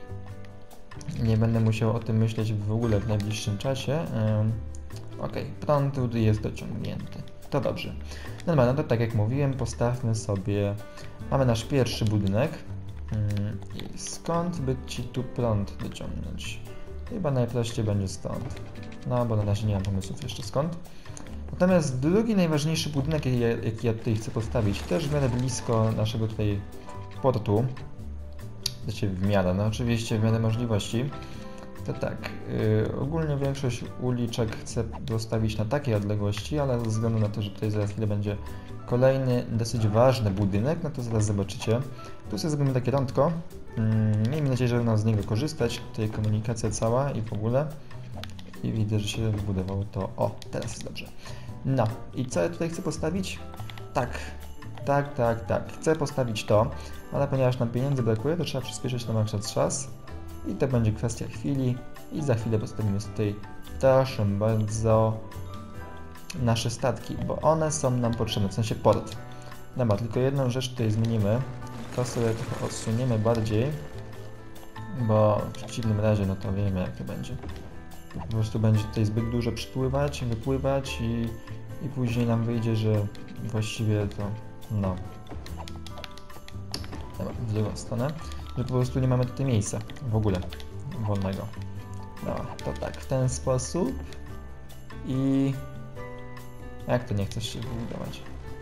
Nie będę musiał o tym myśleć w ogóle w najbliższym czasie. Ok, prąd tutaj jest dociągnięty. To dobrze. Dobra, no to tak jak mówiłem, postawmy sobie... Mamy nasz pierwszy budynek. I skąd by ci tu prąd dociągnąć? Chyba najprościej będzie stąd. No, bo na razie nie mam pomysłów jeszcze skąd. Natomiast drugi najważniejszy budynek, jaki ja tutaj chcę postawić, też w miarę blisko naszego tutaj portu. Znaczy w miarę, no oczywiście w miarę możliwości. To tak, ogólnie większość uliczek chcę dostawić na takiej odległości, ale ze względu na to, że tutaj zaraz chwilę będzie kolejny dosyć ważny budynek, no to zaraz zobaczycie. Tu sobie zrobimy takie rądko. Miejmy nadzieję, że będą z niego korzystać. Tutaj komunikacja cała i w ogóle. I widzę, że się wybudowało to. O, teraz jest dobrze. No, i co ja tutaj chcę postawić? Tak. Chcę postawić to, ale ponieważ nam pieniędzy brakuje, to trzeba przyspieszyć na maksa czas. I to będzie kwestia chwili. I za chwilę postawimy tutaj, proszę bardzo, nasze statki, bo one są nam potrzebne, w sensie port. Dobra, tylko jedną rzecz tutaj zmienimy. To sobie trochę odsuniemy bardziej, bo w przeciwnym razie, no to wiemy jak to będzie. Po prostu będzie tutaj zbyt dużo przypływać, wypływać i później nam wyjdzie, że właściwie to, no. Dobra, w drugą stronę, że po prostu nie mamy tutaj miejsca w ogóle wolnego. Dobra, to tak, w ten sposób i... Jak to nie chcesz się wybudować?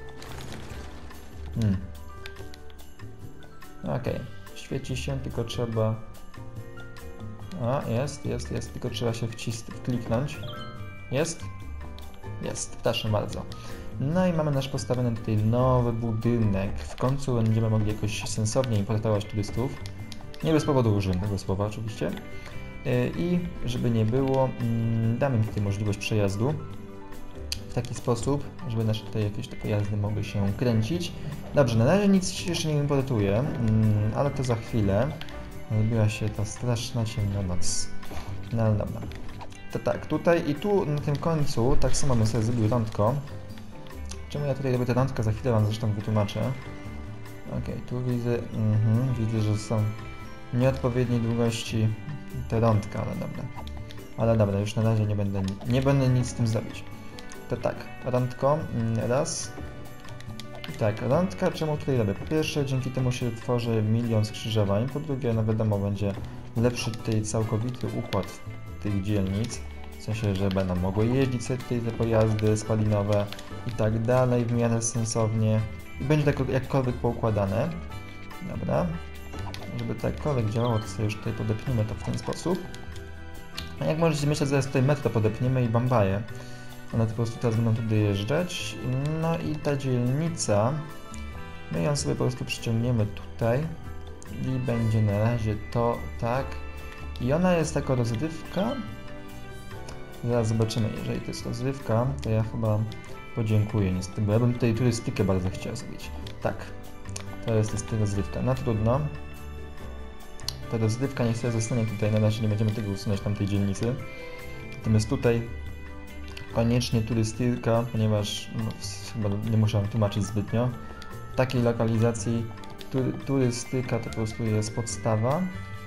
Okej, świeci się, tylko trzeba... jest, tylko trzeba się kliknąć. Jest? Jest, proszę bardzo. No i mamy nasz postawiony tutaj nowy budynek. W końcu będziemy mogli jakoś sensownie importować turystów. Nie bez powodu użyłem tego słowa oczywiście. I żeby nie było, damy im tutaj możliwość przejazdu w taki sposób, żeby nasze tutaj jakieś te pojazdy mogły się kręcić. Dobrze, na razie nic się jeszcze nie importuje, ale to za chwilę. Zrobiła się ta straszna ciemna noc. No ale dobra. To tak, tutaj i tu na tym końcu tak samo bym sobie zrobił rądko. Czemu ja tutaj robię te rądka? Za chwilę wam zresztą wytłumaczę. Okej, tu widzę, widzę, że są nieodpowiedniej długości te rądka, ale dobra, już na razie nie będę nic z tym zrobić. To tak, rądko, raz. I tak, rądka czemu tutaj robię? Po pierwsze, dzięki temu się tworzy milion skrzyżowań, po drugie, no wiadomo, będzie lepszy tutaj całkowity układ tych dzielnic, w sensie, że będą mogły jeździć sobie tutaj te pojazdy spalinowe i tak dalej, w miarę sensownie i będzie tak jakkolwiek poukładane. Dobra, żeby to jakkolwiek działało, to sobie już tutaj podepniemy to w ten sposób. A jak możecie myśleć, zaraz tutaj metro podepniemy i bambaje. One po prostu teraz będą tu dojeżdżać. No i ta dzielnica, my ją sobie po prostu przyciągniemy tutaj i będzie na razie to tak. I ona jest taka rozrywka. Zaraz zobaczymy, jeżeli to jest rozrywka, to ja chyba podziękuję niestety, bo ja bym tutaj turystykę bardzo chciał zrobić. Tak, to jest niestety rozrywka. No trudno. Ta rozrywka niech sobie zostanie tutaj, na razie nie będziemy tego usunąć tamtej dzielnicy. Natomiast tutaj koniecznie turystyka, ponieważ no, chyba nie muszę wam tłumaczyć zbytnio. W takiej lokalizacji turystyka to po prostu jest podstawa.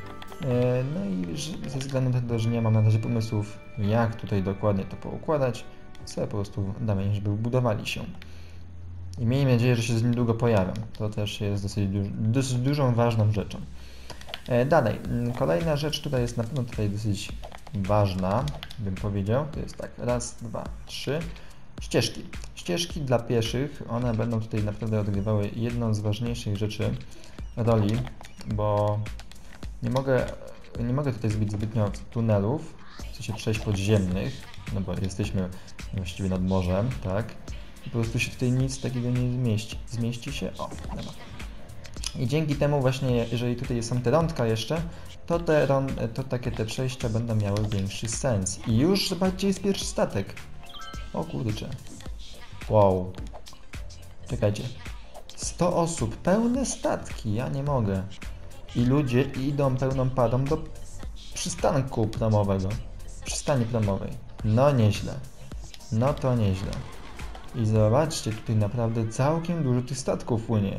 No i ze względu na to, że nie mam na razie pomysłów, jak tutaj dokładnie to poukładać, sobie po prostu damy, żeby budowali się. I miejmy nadzieję, że się z niedługo pojawią. To też jest dosyć dużą, ważną rzeczą. Dalej, kolejna rzecz tutaj jest na pewno tutaj dosyć ważna, bym powiedział. To jest tak, raz, dwa, trzy. Ścieżki. Ścieżki dla pieszych, one będą tutaj naprawdę odgrywały jedną z ważniejszych rzeczy roli, bo nie mogę tutaj zrobić zbytnio tunelów, w sensie przejść podziemnych, no bo jesteśmy właściwie nad morzem, tak? I po prostu się tutaj nic takiego nie zmieści. Zmieści się? O, dobra. I dzięki temu właśnie, jeżeli tutaj są te rądka jeszcze, to te przejścia będą miały większy sens. I już zobaczcie, jest pierwszy statek. O kurczę. Wow. Czekajcie. 100 osób, pełne statki, ja nie mogę. I ludzie idą pełną parą do przystanku promowego. Przystani promowej. No nieźle. No to nieźle. I zobaczcie, tutaj naprawdę całkiem dużo tych statków płynie.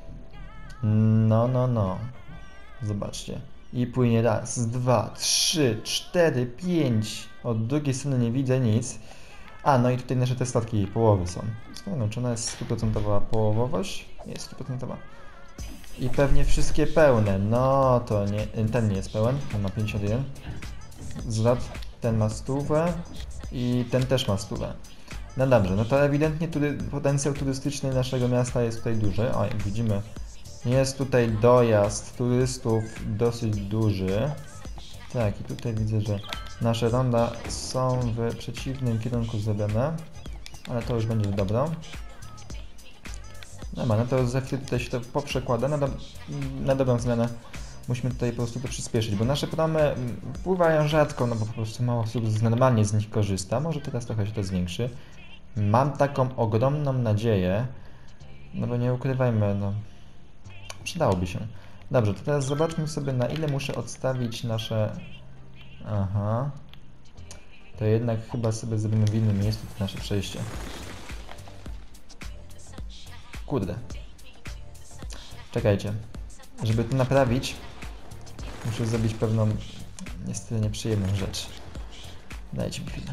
No. Zobaczcie. I płynie raz, dwa, trzy, cztery, pięć. Od drugiej strony nie widzę nic. A, no i tutaj nasze te statki połowy są. Skąd, czy ona jest 100% połowowość? Jest 100%. I pewnie wszystkie pełne. No to nie, ten nie jest pełen, ten ma 51. Ten ma 100 i ten też ma 100. No dobrze, no to ewidentnie potencjał turystyczny naszego miasta jest tutaj duży. O, jak widzimy, jest tutaj dojazd turystów dosyć duży. Tak, i tutaj widzę, że nasze ronda są w przeciwnym kierunku zrobione, ale to już będzie dobrą. Dobra, no to za chwilę tutaj się to poprzekłada. Na dobrą zmianę musimy tutaj po prostu to przyspieszyć, bo nasze promy pływają rzadko, no bo po prostu mało osób normalnie z nich korzysta. Może teraz trochę się to zwiększy. Mam taką ogromną nadzieję, no bo nie ukrywajmy, no przydałoby się. Dobrze, to teraz zobaczmy sobie, na ile muszę odstawić nasze... Aha. To jednak chyba sobie zrobimy w innym miejscu to nasze przejście. Kurde. Czekajcie. Żeby to naprawić, muszę zrobić pewną, niestety nieprzyjemną rzecz. Dajcie mi chwilę.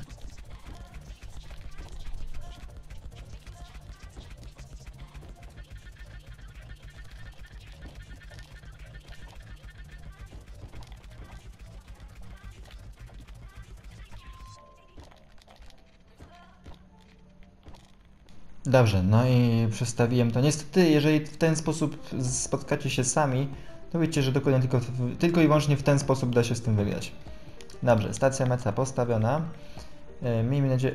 Dobrze, no i przestawiłem to. Niestety, jeżeli w ten sposób spotkacie się sami, to wiecie, że dokładnie tylko i wyłącznie w ten sposób da się z tym wygrać. Dobrze, stacja metra postawiona. Miejmy nadzieję...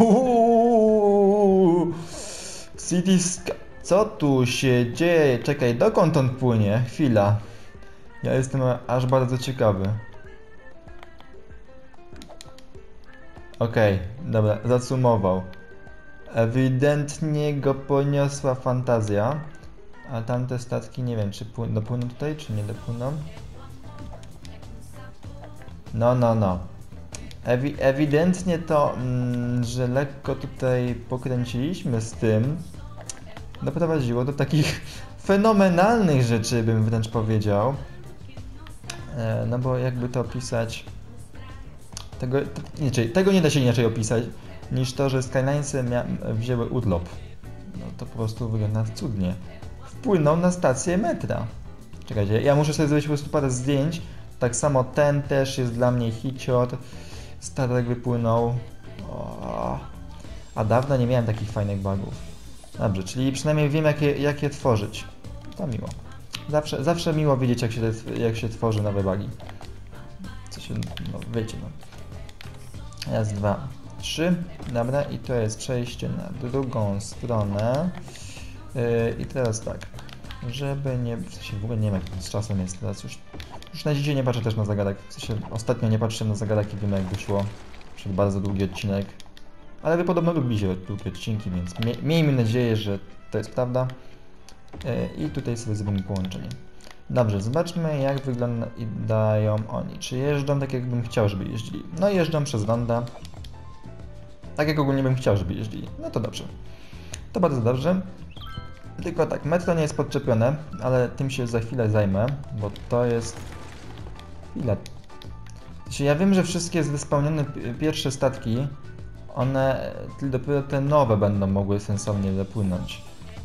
City Sky... Co tu się dzieje? Czekaj, dokąd on płynie? Chwila. Ja jestem aż bardzo ciekawy. Okej, dobra, zacumował. Ewidentnie go poniosła fantazja. A tamte statki nie wiem, czy dopłyną tutaj, czy nie dopłyną. No. Ewidentnie to, że lekko tutaj pokręciliśmy z tym, doprowadziło do takich fenomenalnych rzeczy, bym wręcz powiedział. No bo jakby to opisać... Tego nie da się inaczej opisać, niż to, że Skylinesy wzięły urlop. No to po prostu wygląda cudnie. Wpłynął na stację metra. Czekajcie, ja muszę sobie zrobić po prostu parę zdjęć. Tak samo ten też jest dla mnie hicior. Statek wypłynął. A dawno nie miałem takich fajnych bugów. Dobrze, czyli przynajmniej wiem jak je tworzyć. To miło. Zawsze miło wiedzieć jak się tworzy nowe bugi. Co się, no wiecie no. Raz, dwa, trzy. Dobra, i to jest przejście na drugą stronę. I teraz tak, żeby nie... W sensie w ogóle nie wiem jak z czasem jest teraz już na dzisiaj nie patrzę też na zegarek. W sensie ostatnio nie patrzyłem na zegarek i wiem jak wyszło. Przed bardzo długi odcinek. Ale wy podobno lubicie długie odcinki, więc miejmy nadzieję, że to jest prawda. I tutaj sobie zrobimy połączenie. Dobrze, zobaczmy jak wyglądają oni. Czy jeżdżą tak jakbym chciał, żeby jeździli? No jeżdżą przez ronda. Tak jak ogólnie bym chciał, żeby jeździli. No to dobrze. To bardzo dobrze. Tylko tak, metro nie jest podczepione, ale tym się za chwilę zajmę, bo to jest... Chwila. Ja wiem, że wszystkie wyspełnione pierwsze statki, one dopiero te nowe będą mogły sensownie dopłynąć.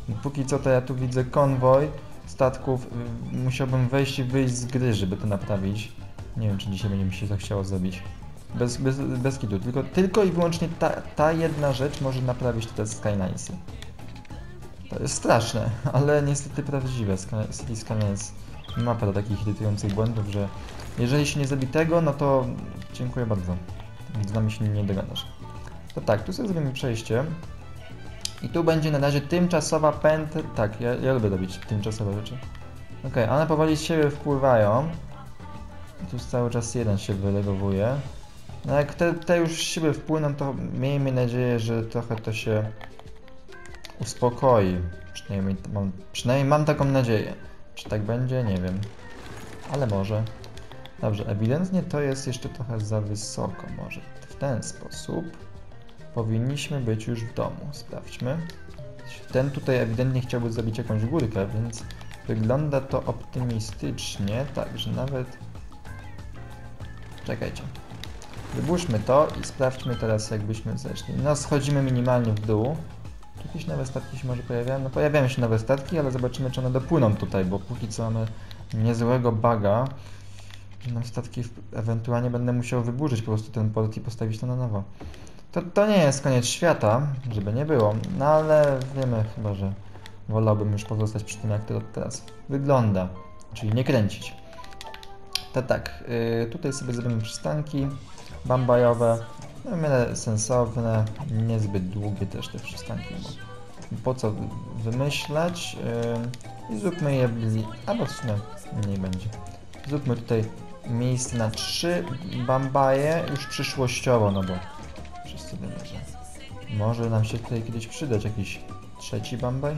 Póki co to ja tu widzę konwoj statków. Musiałbym wejść i wyjść z gry, żeby to naprawić. Nie wiem, czy dzisiaj będzie mi się to chciało zrobić. Bez kitu. Tylko i wyłącznie ta jedna rzecz może naprawić te Skylinesy. To jest straszne, ale niestety prawdziwe. City Skylines ma parę takich irytujących błędów, że jeżeli się nie zrobi tego, no to dziękuję bardzo. Z nami się nie dogadasz. To tak, tu sobie zrobimy przejście. I tu będzie na razie tymczasowa pętla. Tak, ja lubię robić tymczasowe rzeczy. Okej, one powoli z siebie wpływają. Tu cały czas jeden się wylegowuje. No jak te już z siebie wpłyną, to miejmy nadzieję, że trochę to się uspokoi. Przynajmniej mam taką nadzieję. Czy tak będzie? Nie wiem. Ale może. Dobrze, ewidentnie to jest jeszcze trochę za wysoko. Może w ten sposób powinniśmy być już w domu. Sprawdźmy. Ten tutaj ewidentnie chciałby zrobić jakąś górkę, więc wygląda to optymistycznie. Także nawet... Czekajcie. Wybórzmy to i sprawdźmy teraz, jakbyśmy zeszli. No, schodzimy minimalnie w dół. Tu jakieś nowe statki się może pojawiają? No, pojawiają się nowe statki, ale zobaczymy, czy one dopłyną tutaj, bo póki co mamy niezłego buga, że nam statki ewentualnie będę musiał wyburzyć po prostu ten port i postawić to na nowo. To nie jest koniec świata, żeby nie było, no ale wiemy chyba, że wolałbym już pozostać przy tym, jak to teraz wygląda, czyli nie kręcić. To tak, tutaj sobie zrobimy przystanki bambajowe, no w miarę sensowne, niezbyt długie też te przystanki, bo po co wymyślać i zróbmy je, albo w sumie mniej będzie. Zróbmy tutaj miejsce na 3 bambaje już przyszłościowo, no bo wszyscy wiemy, że może nam się tutaj kiedyś przydać jakiś 3 bambaj.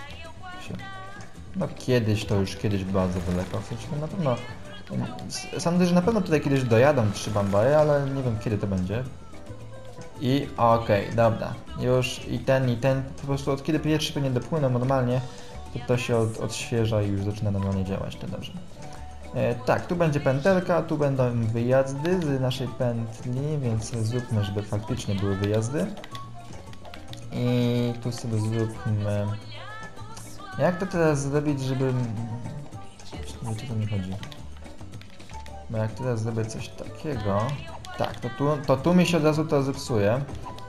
No kiedyś, to już kiedyś bardzo daleko, w sensie na pewno. Sądzę, że na pewno tutaj kiedyś dojadą 3 bambaje, ale nie wiem kiedy to będzie. I okej, dobra. Już i ten, po prostu od kiedy pierwszy pewnie dopłyną normalnie, to się odświeża i już zaczyna normalnie działać, to dobrze. Tak, tu będzie pętelka, tu będą wyjazdy z naszej pętli, więc zróbmy, żeby faktycznie były wyjazdy. I tu sobie zróbmy... Jak to teraz zrobić, żeby... Wiecie, o co mi chodzi? Bo jak teraz zrobię coś takiego... Tak, to tu mi się od razu to zepsuje.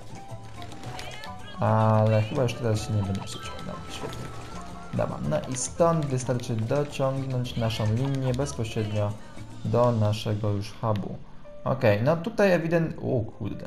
Ale chyba już teraz się nie będzie psuć. No, świetnie. Dobra, no i stąd wystarczy dociągnąć naszą linię bezpośrednio do naszego już hubu. Okej, no tutaj ewidentnie... O kurde.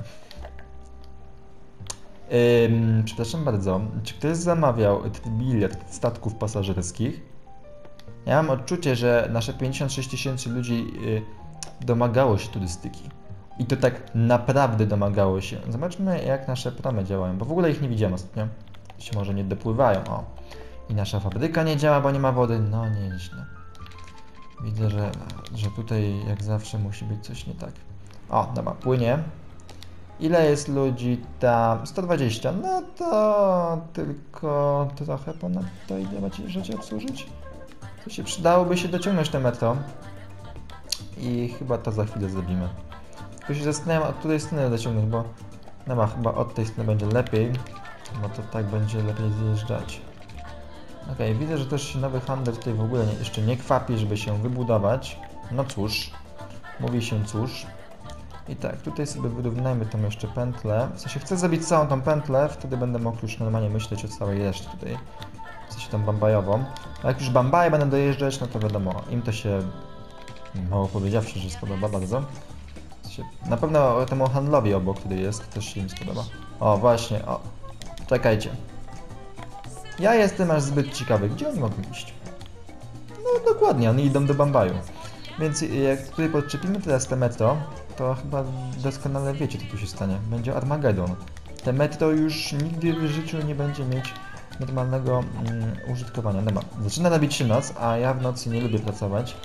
Przepraszam bardzo, czy ktoś zamawiał bilet statków pasażerskich? Ja mam odczucie, że nasze 56 000 ludzi domagało się turystyki. I to tak naprawdę domagało się. Zobaczmy, jak nasze promy działają, bo w ogóle ich nie widziałem ostatnio. Się może nie dopływają, o. I nasza fabryka nie działa, bo nie ma wody. No nieźle. Widzę, że tutaj jak zawsze musi być coś nie tak. O, dobra, płynie. Ile jest ludzi tam? 120. No to tylko trochę ponad to, ile możecie obsłużyć. To się przydałoby się dociągnąć te metro. I chyba to za chwilę zrobimy. Tu się zastanawiam, od której strony dociągnąć, bo no chyba od tej strony będzie lepiej, bo to tak będzie lepiej zjeżdżać. Okej, widzę, że też się nowy handel tutaj w ogóle jeszcze nie kwapi, żeby się wybudować. No cóż, mówi się cóż. I tak, tutaj sobie wyrównajmy tą jeszcze pętlę. W sensie chcę zrobić całą tą pętlę, wtedy będę mógł już normalnie myśleć o całej reszcie tutaj. W sensie tą bambajową. A jak już bambaje będę dojeżdżać, no to wiadomo, im to się, mało powiedziawszy, że spodoba bardzo. W sensie, na pewno temu handlowi obok, który jest, też się im spodoba. O, właśnie, o. Czekajcie. Ja jestem aż zbyt ciekawy, gdzie oni mogą iść? No dokładnie, oni idą do Bambaju. Więc jak tutaj podczepimy teraz te metro, to chyba doskonale wiecie, co tu się stanie. Będzie Armagedon. Te metro już nigdy w życiu nie będzie mieć normalnego użytkowania. Dobra, zaczyna robić się noc, a ja w nocy nie lubię pracować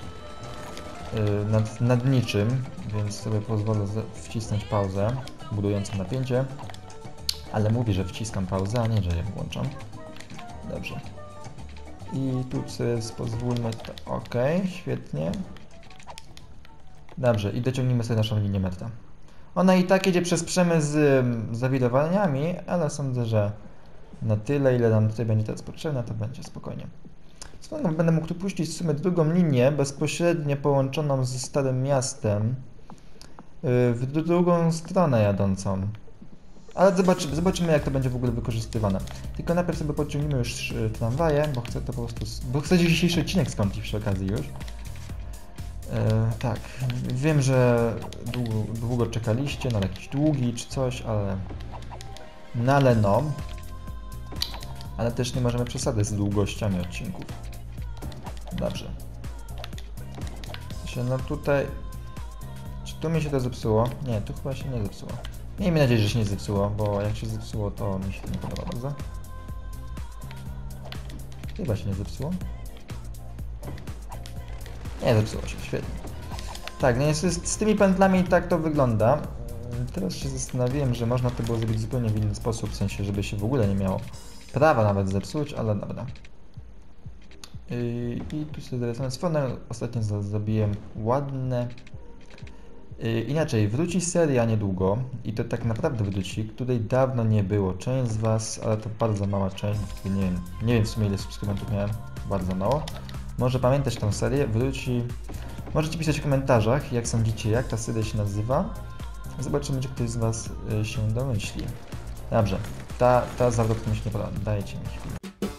nad niczym, więc sobie pozwolę wcisnąć pauzę budującą napięcie. Ale mówię, że wciskam pauzę, a nie, że je włączam. Dobrze. I tu sobie pozwólmy to. Ok, świetnie. Dobrze, i dociągnijmy sobie naszą linię metra. Ona i tak jedzie przez przemysł z zawirowaniami, ale sądzę, że na tyle, ile nam tutaj będzie teraz potrzebne, to będzie spokojnie. Będę mógł tu puścić w sumie drugą linię, bezpośrednio połączoną ze Starym Miastem, w drugą stronę jadącą. Ale zobaczymy jak to będzie w ogóle wykorzystywane. Tylko najpierw sobie pociągnijmy już tramwaje, bo chcę to po prostu... Bo chcę dzisiejszy odcinek skończyć przy okazji już. Tak, wiem, że długo czekaliście na jakiś długi czy coś, ale... No ale no. Ale też nie możemy przesadzać z długościami odcinków. Dobrze. No tutaj... Czy tu mi się to zepsuło? Nie, tu chyba się nie zepsuło. Miejmy nadzieję, że się nie zepsuło, bo jak się zepsuło, to mi się to nie podoba bardzo. Chyba się nie zepsuło. Nie zepsuło się, świetnie. Tak, no z tymi pętlami tak to wygląda. Teraz się zastanowiłem, że można to było zrobić zupełnie w inny sposób, w sensie, żeby się w ogóle nie miało prawa nawet zepsuć, ale dobra. I tu sobie zaraz sfonę ostatnio zrobiłem ładne. Inaczej, wróci seria niedługo i to tak naprawdę wróci, której dawno nie było. Część z Was, ale to bardzo mała część, nie wiem w sumie ile subskrybentów miałem, bardzo mało. Może pamiętać tą serię, wróci. Możecie pisać w komentarzach, jak sądzicie, jak ta seria się nazywa. Zobaczymy, czy ktoś z Was się domyśli. Dobrze, ta zawrot mi się nie podoba, dajcie mi chwilę.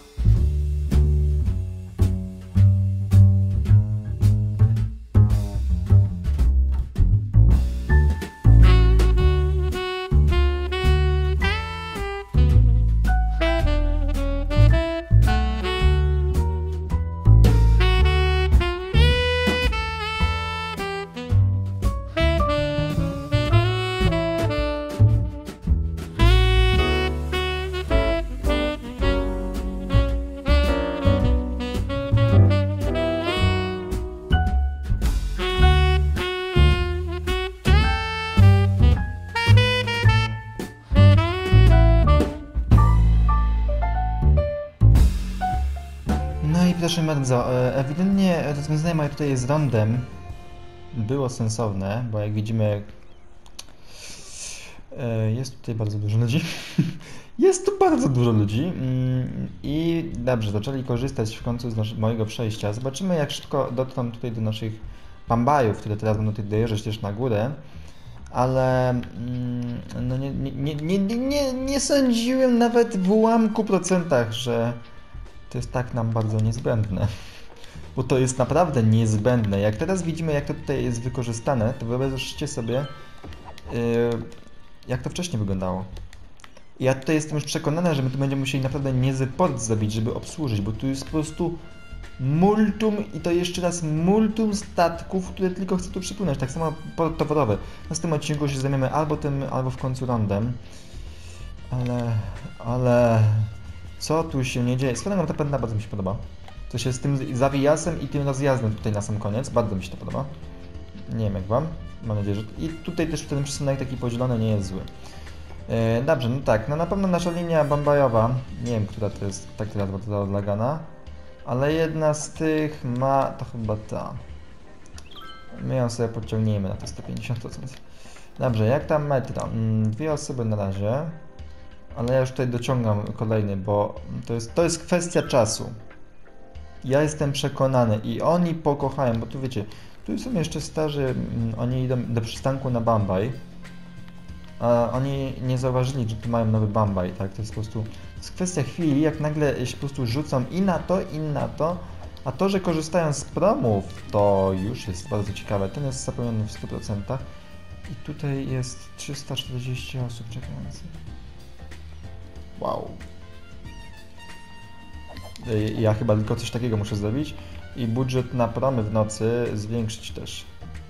Proszę bardzo, ewidentnie rozwiązanie moje tutaj z rondem było sensowne, bo jak widzimy jest tutaj bardzo dużo ludzi. Jest tu bardzo dużo ludzi i dobrze, zaczęli korzystać w końcu z mojego przejścia. Zobaczymy jak szybko dotrą tutaj do naszych bambajów, które teraz będą tutaj dojeżdżać też na górę. Ale no nie sądziłem nawet w ułamku procentach, że to jest tak nam bardzo niezbędne, bo to jest naprawdę niezbędne. Jak teraz widzimy, jak to tutaj jest wykorzystane, to wyobraźcie sobie, jak to wcześniej wyglądało. Ja tutaj jestem już przekonany, że my tu będziemy musieli naprawdę niezły port zrobić, żeby obsłużyć, bo tu jest po prostu multum i to jeszcze raz multum statków, które tylko chcą tu przypłynąć. Tak samo port towarowy. W tym odcinku się zajmiemy albo tym, albo w końcu rondem. Ale... Co tu się nie dzieje? Swoją ta pętla bardzo mi się podoba. To się z tym zawijasem i tym rozjazdem tutaj na sam koniec. Bardzo mi się to podoba. Nie wiem jak wam. Mam nadzieję, że... I tutaj też ten przesunek taki podzielony nie jest zły. Dobrze, no tak. No na pewno nasza linia bambajowa. Nie wiem, która to jest tak teraz bardzo odlagana. Ale jedna z tych ma... To chyba ta. My ją sobie podciągniemy na te 150%. Dobrze, jak tam metro? 2 osoby na razie. Ale ja już tutaj dociągam kolejny, bo to jest kwestia czasu. Ja jestem przekonany i oni pokochają, bo tu wiecie, tu są jeszcze starzy, oni idą do przystanku na Bambaj, a oni nie zauważyli, że tu mają nowy Bambaj, tak? To jest po prostu, to jest kwestia chwili, jak nagle się po prostu rzucą i na to, a to, że korzystają z promów, to już jest bardzo ciekawe. Ten jest zapełniony w 100% i tutaj jest 340 osób czekających. Wow. Ja chyba tylko coś takiego muszę zrobić i budżet na promy w nocy zwiększyć też.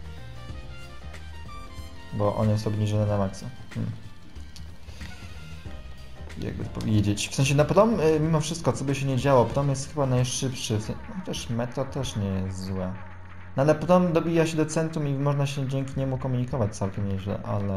Bo on jest obniżony na maksa. Jakby to powiedzieć. W sensie na prom, mimo wszystko, co by się nie działo, prom jest chyba najszybszy. No, też metro też nie jest złe. No ale prom dobija się do centrum i można się dzięki niemu komunikować całkiem nieźle,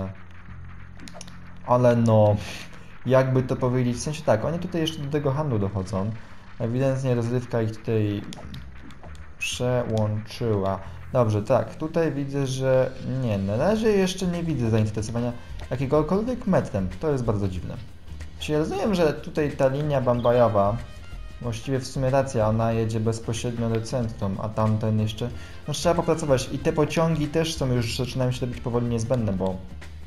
ale no... Jakby to powiedzieć, w sensie tak, oni tutaj jeszcze do tego handlu dochodzą. Ewidentnie rozrywka ich tutaj przełączyła. Dobrze, tak, tutaj widzę, że nie, na razie jeszcze nie widzę zainteresowania jakiegokolwiek metrem. To jest bardzo dziwne. Czyli rozumiem, że tutaj ta linia bambajowa, właściwie w sumie racja, ona jedzie bezpośrednio do centrum, a tamten jeszcze... No trzeba popracować i te pociągi też są już, zaczynają się robić powoli niezbędne, bo...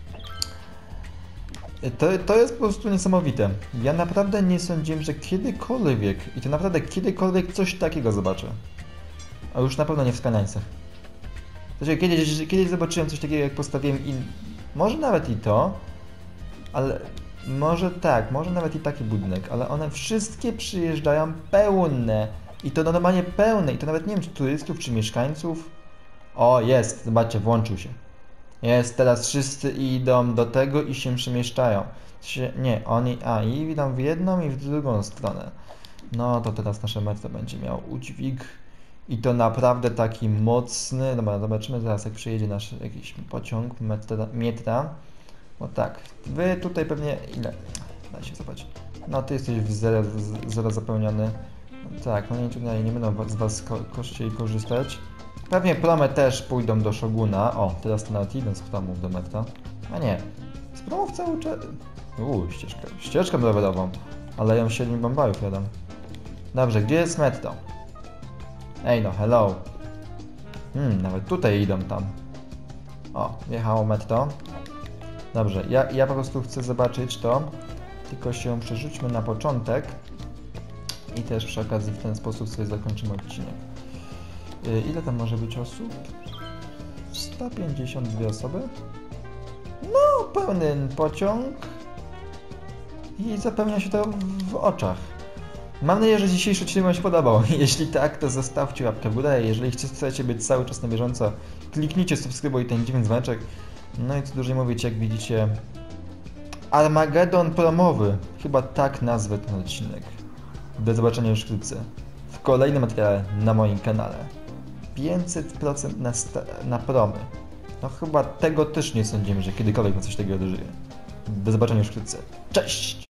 To jest po prostu niesamowite. Ja naprawdę nie sądziłem, że kiedykolwiek, i to naprawdę kiedykolwiek coś takiego zobaczę. A już na pewno nie w Skalańcach. Znaczy, kiedyś zobaczyłem coś takiego, jak postawiłem może nawet i to, ale... Może tak, może nawet i taki budynek, ale one wszystkie przyjeżdżają pełne. I to normalnie pełne. I to nawet nie wiem, czy turystów, czy mieszkańców. O, jest, zobaczcie, włączył się. Jest, teraz wszyscy idą do tego i się przemieszczają. Nie, oni, i idą w jedną i w drugą stronę. No to teraz nasze metro będzie miało udźwig. I to naprawdę taki mocny. Dobra, zobaczymy zaraz, jak przyjedzie nasz jakiś pociąg, metra. No tak, wy tutaj pewnie... Ile? Daj się zobaczyć. No ty jesteś w zero zapełniony. No tak, oni tutaj nie będą z was chcieli korzystać. Pewnie promy też pójdą do Szoguna. O, teraz to nawet idą z promów do metra. A nie, z promów cały czas... ścieżkę rowerową. Ale ją 7 bombajów jadą. Dobrze, gdzie jest metro? Ej no, hello. Nawet tutaj idą tam. O, wjechało metro. Dobrze, ja po prostu chcę zobaczyć to, tylko się przerzućmy na początek i też przy okazji w ten sposób sobie zakończymy odcinek. Ile tam może być osób? 152 osoby? No, pełny pociąg i zapełnia się to w oczach. Mam nadzieję, że dzisiejszy odcinek Wam się podobał. Jeśli tak, to zostawcie łapkę w górę. Jeżeli chcecie być cały czas na bieżąco, kliknijcie subskrybuj ten dziwny dzwoneczek. No i co dłużej mówić, jak widzicie, Armagedon promowy. Chyba tak nazwę ten odcinek. Do zobaczenia już wkrótce w kolejnym materiale na moim kanale. 500% na promy. No chyba tego też nie sądzimy, że kiedykolwiek na coś takiego dożyje. Do zobaczenia już wkrótce. Cześć!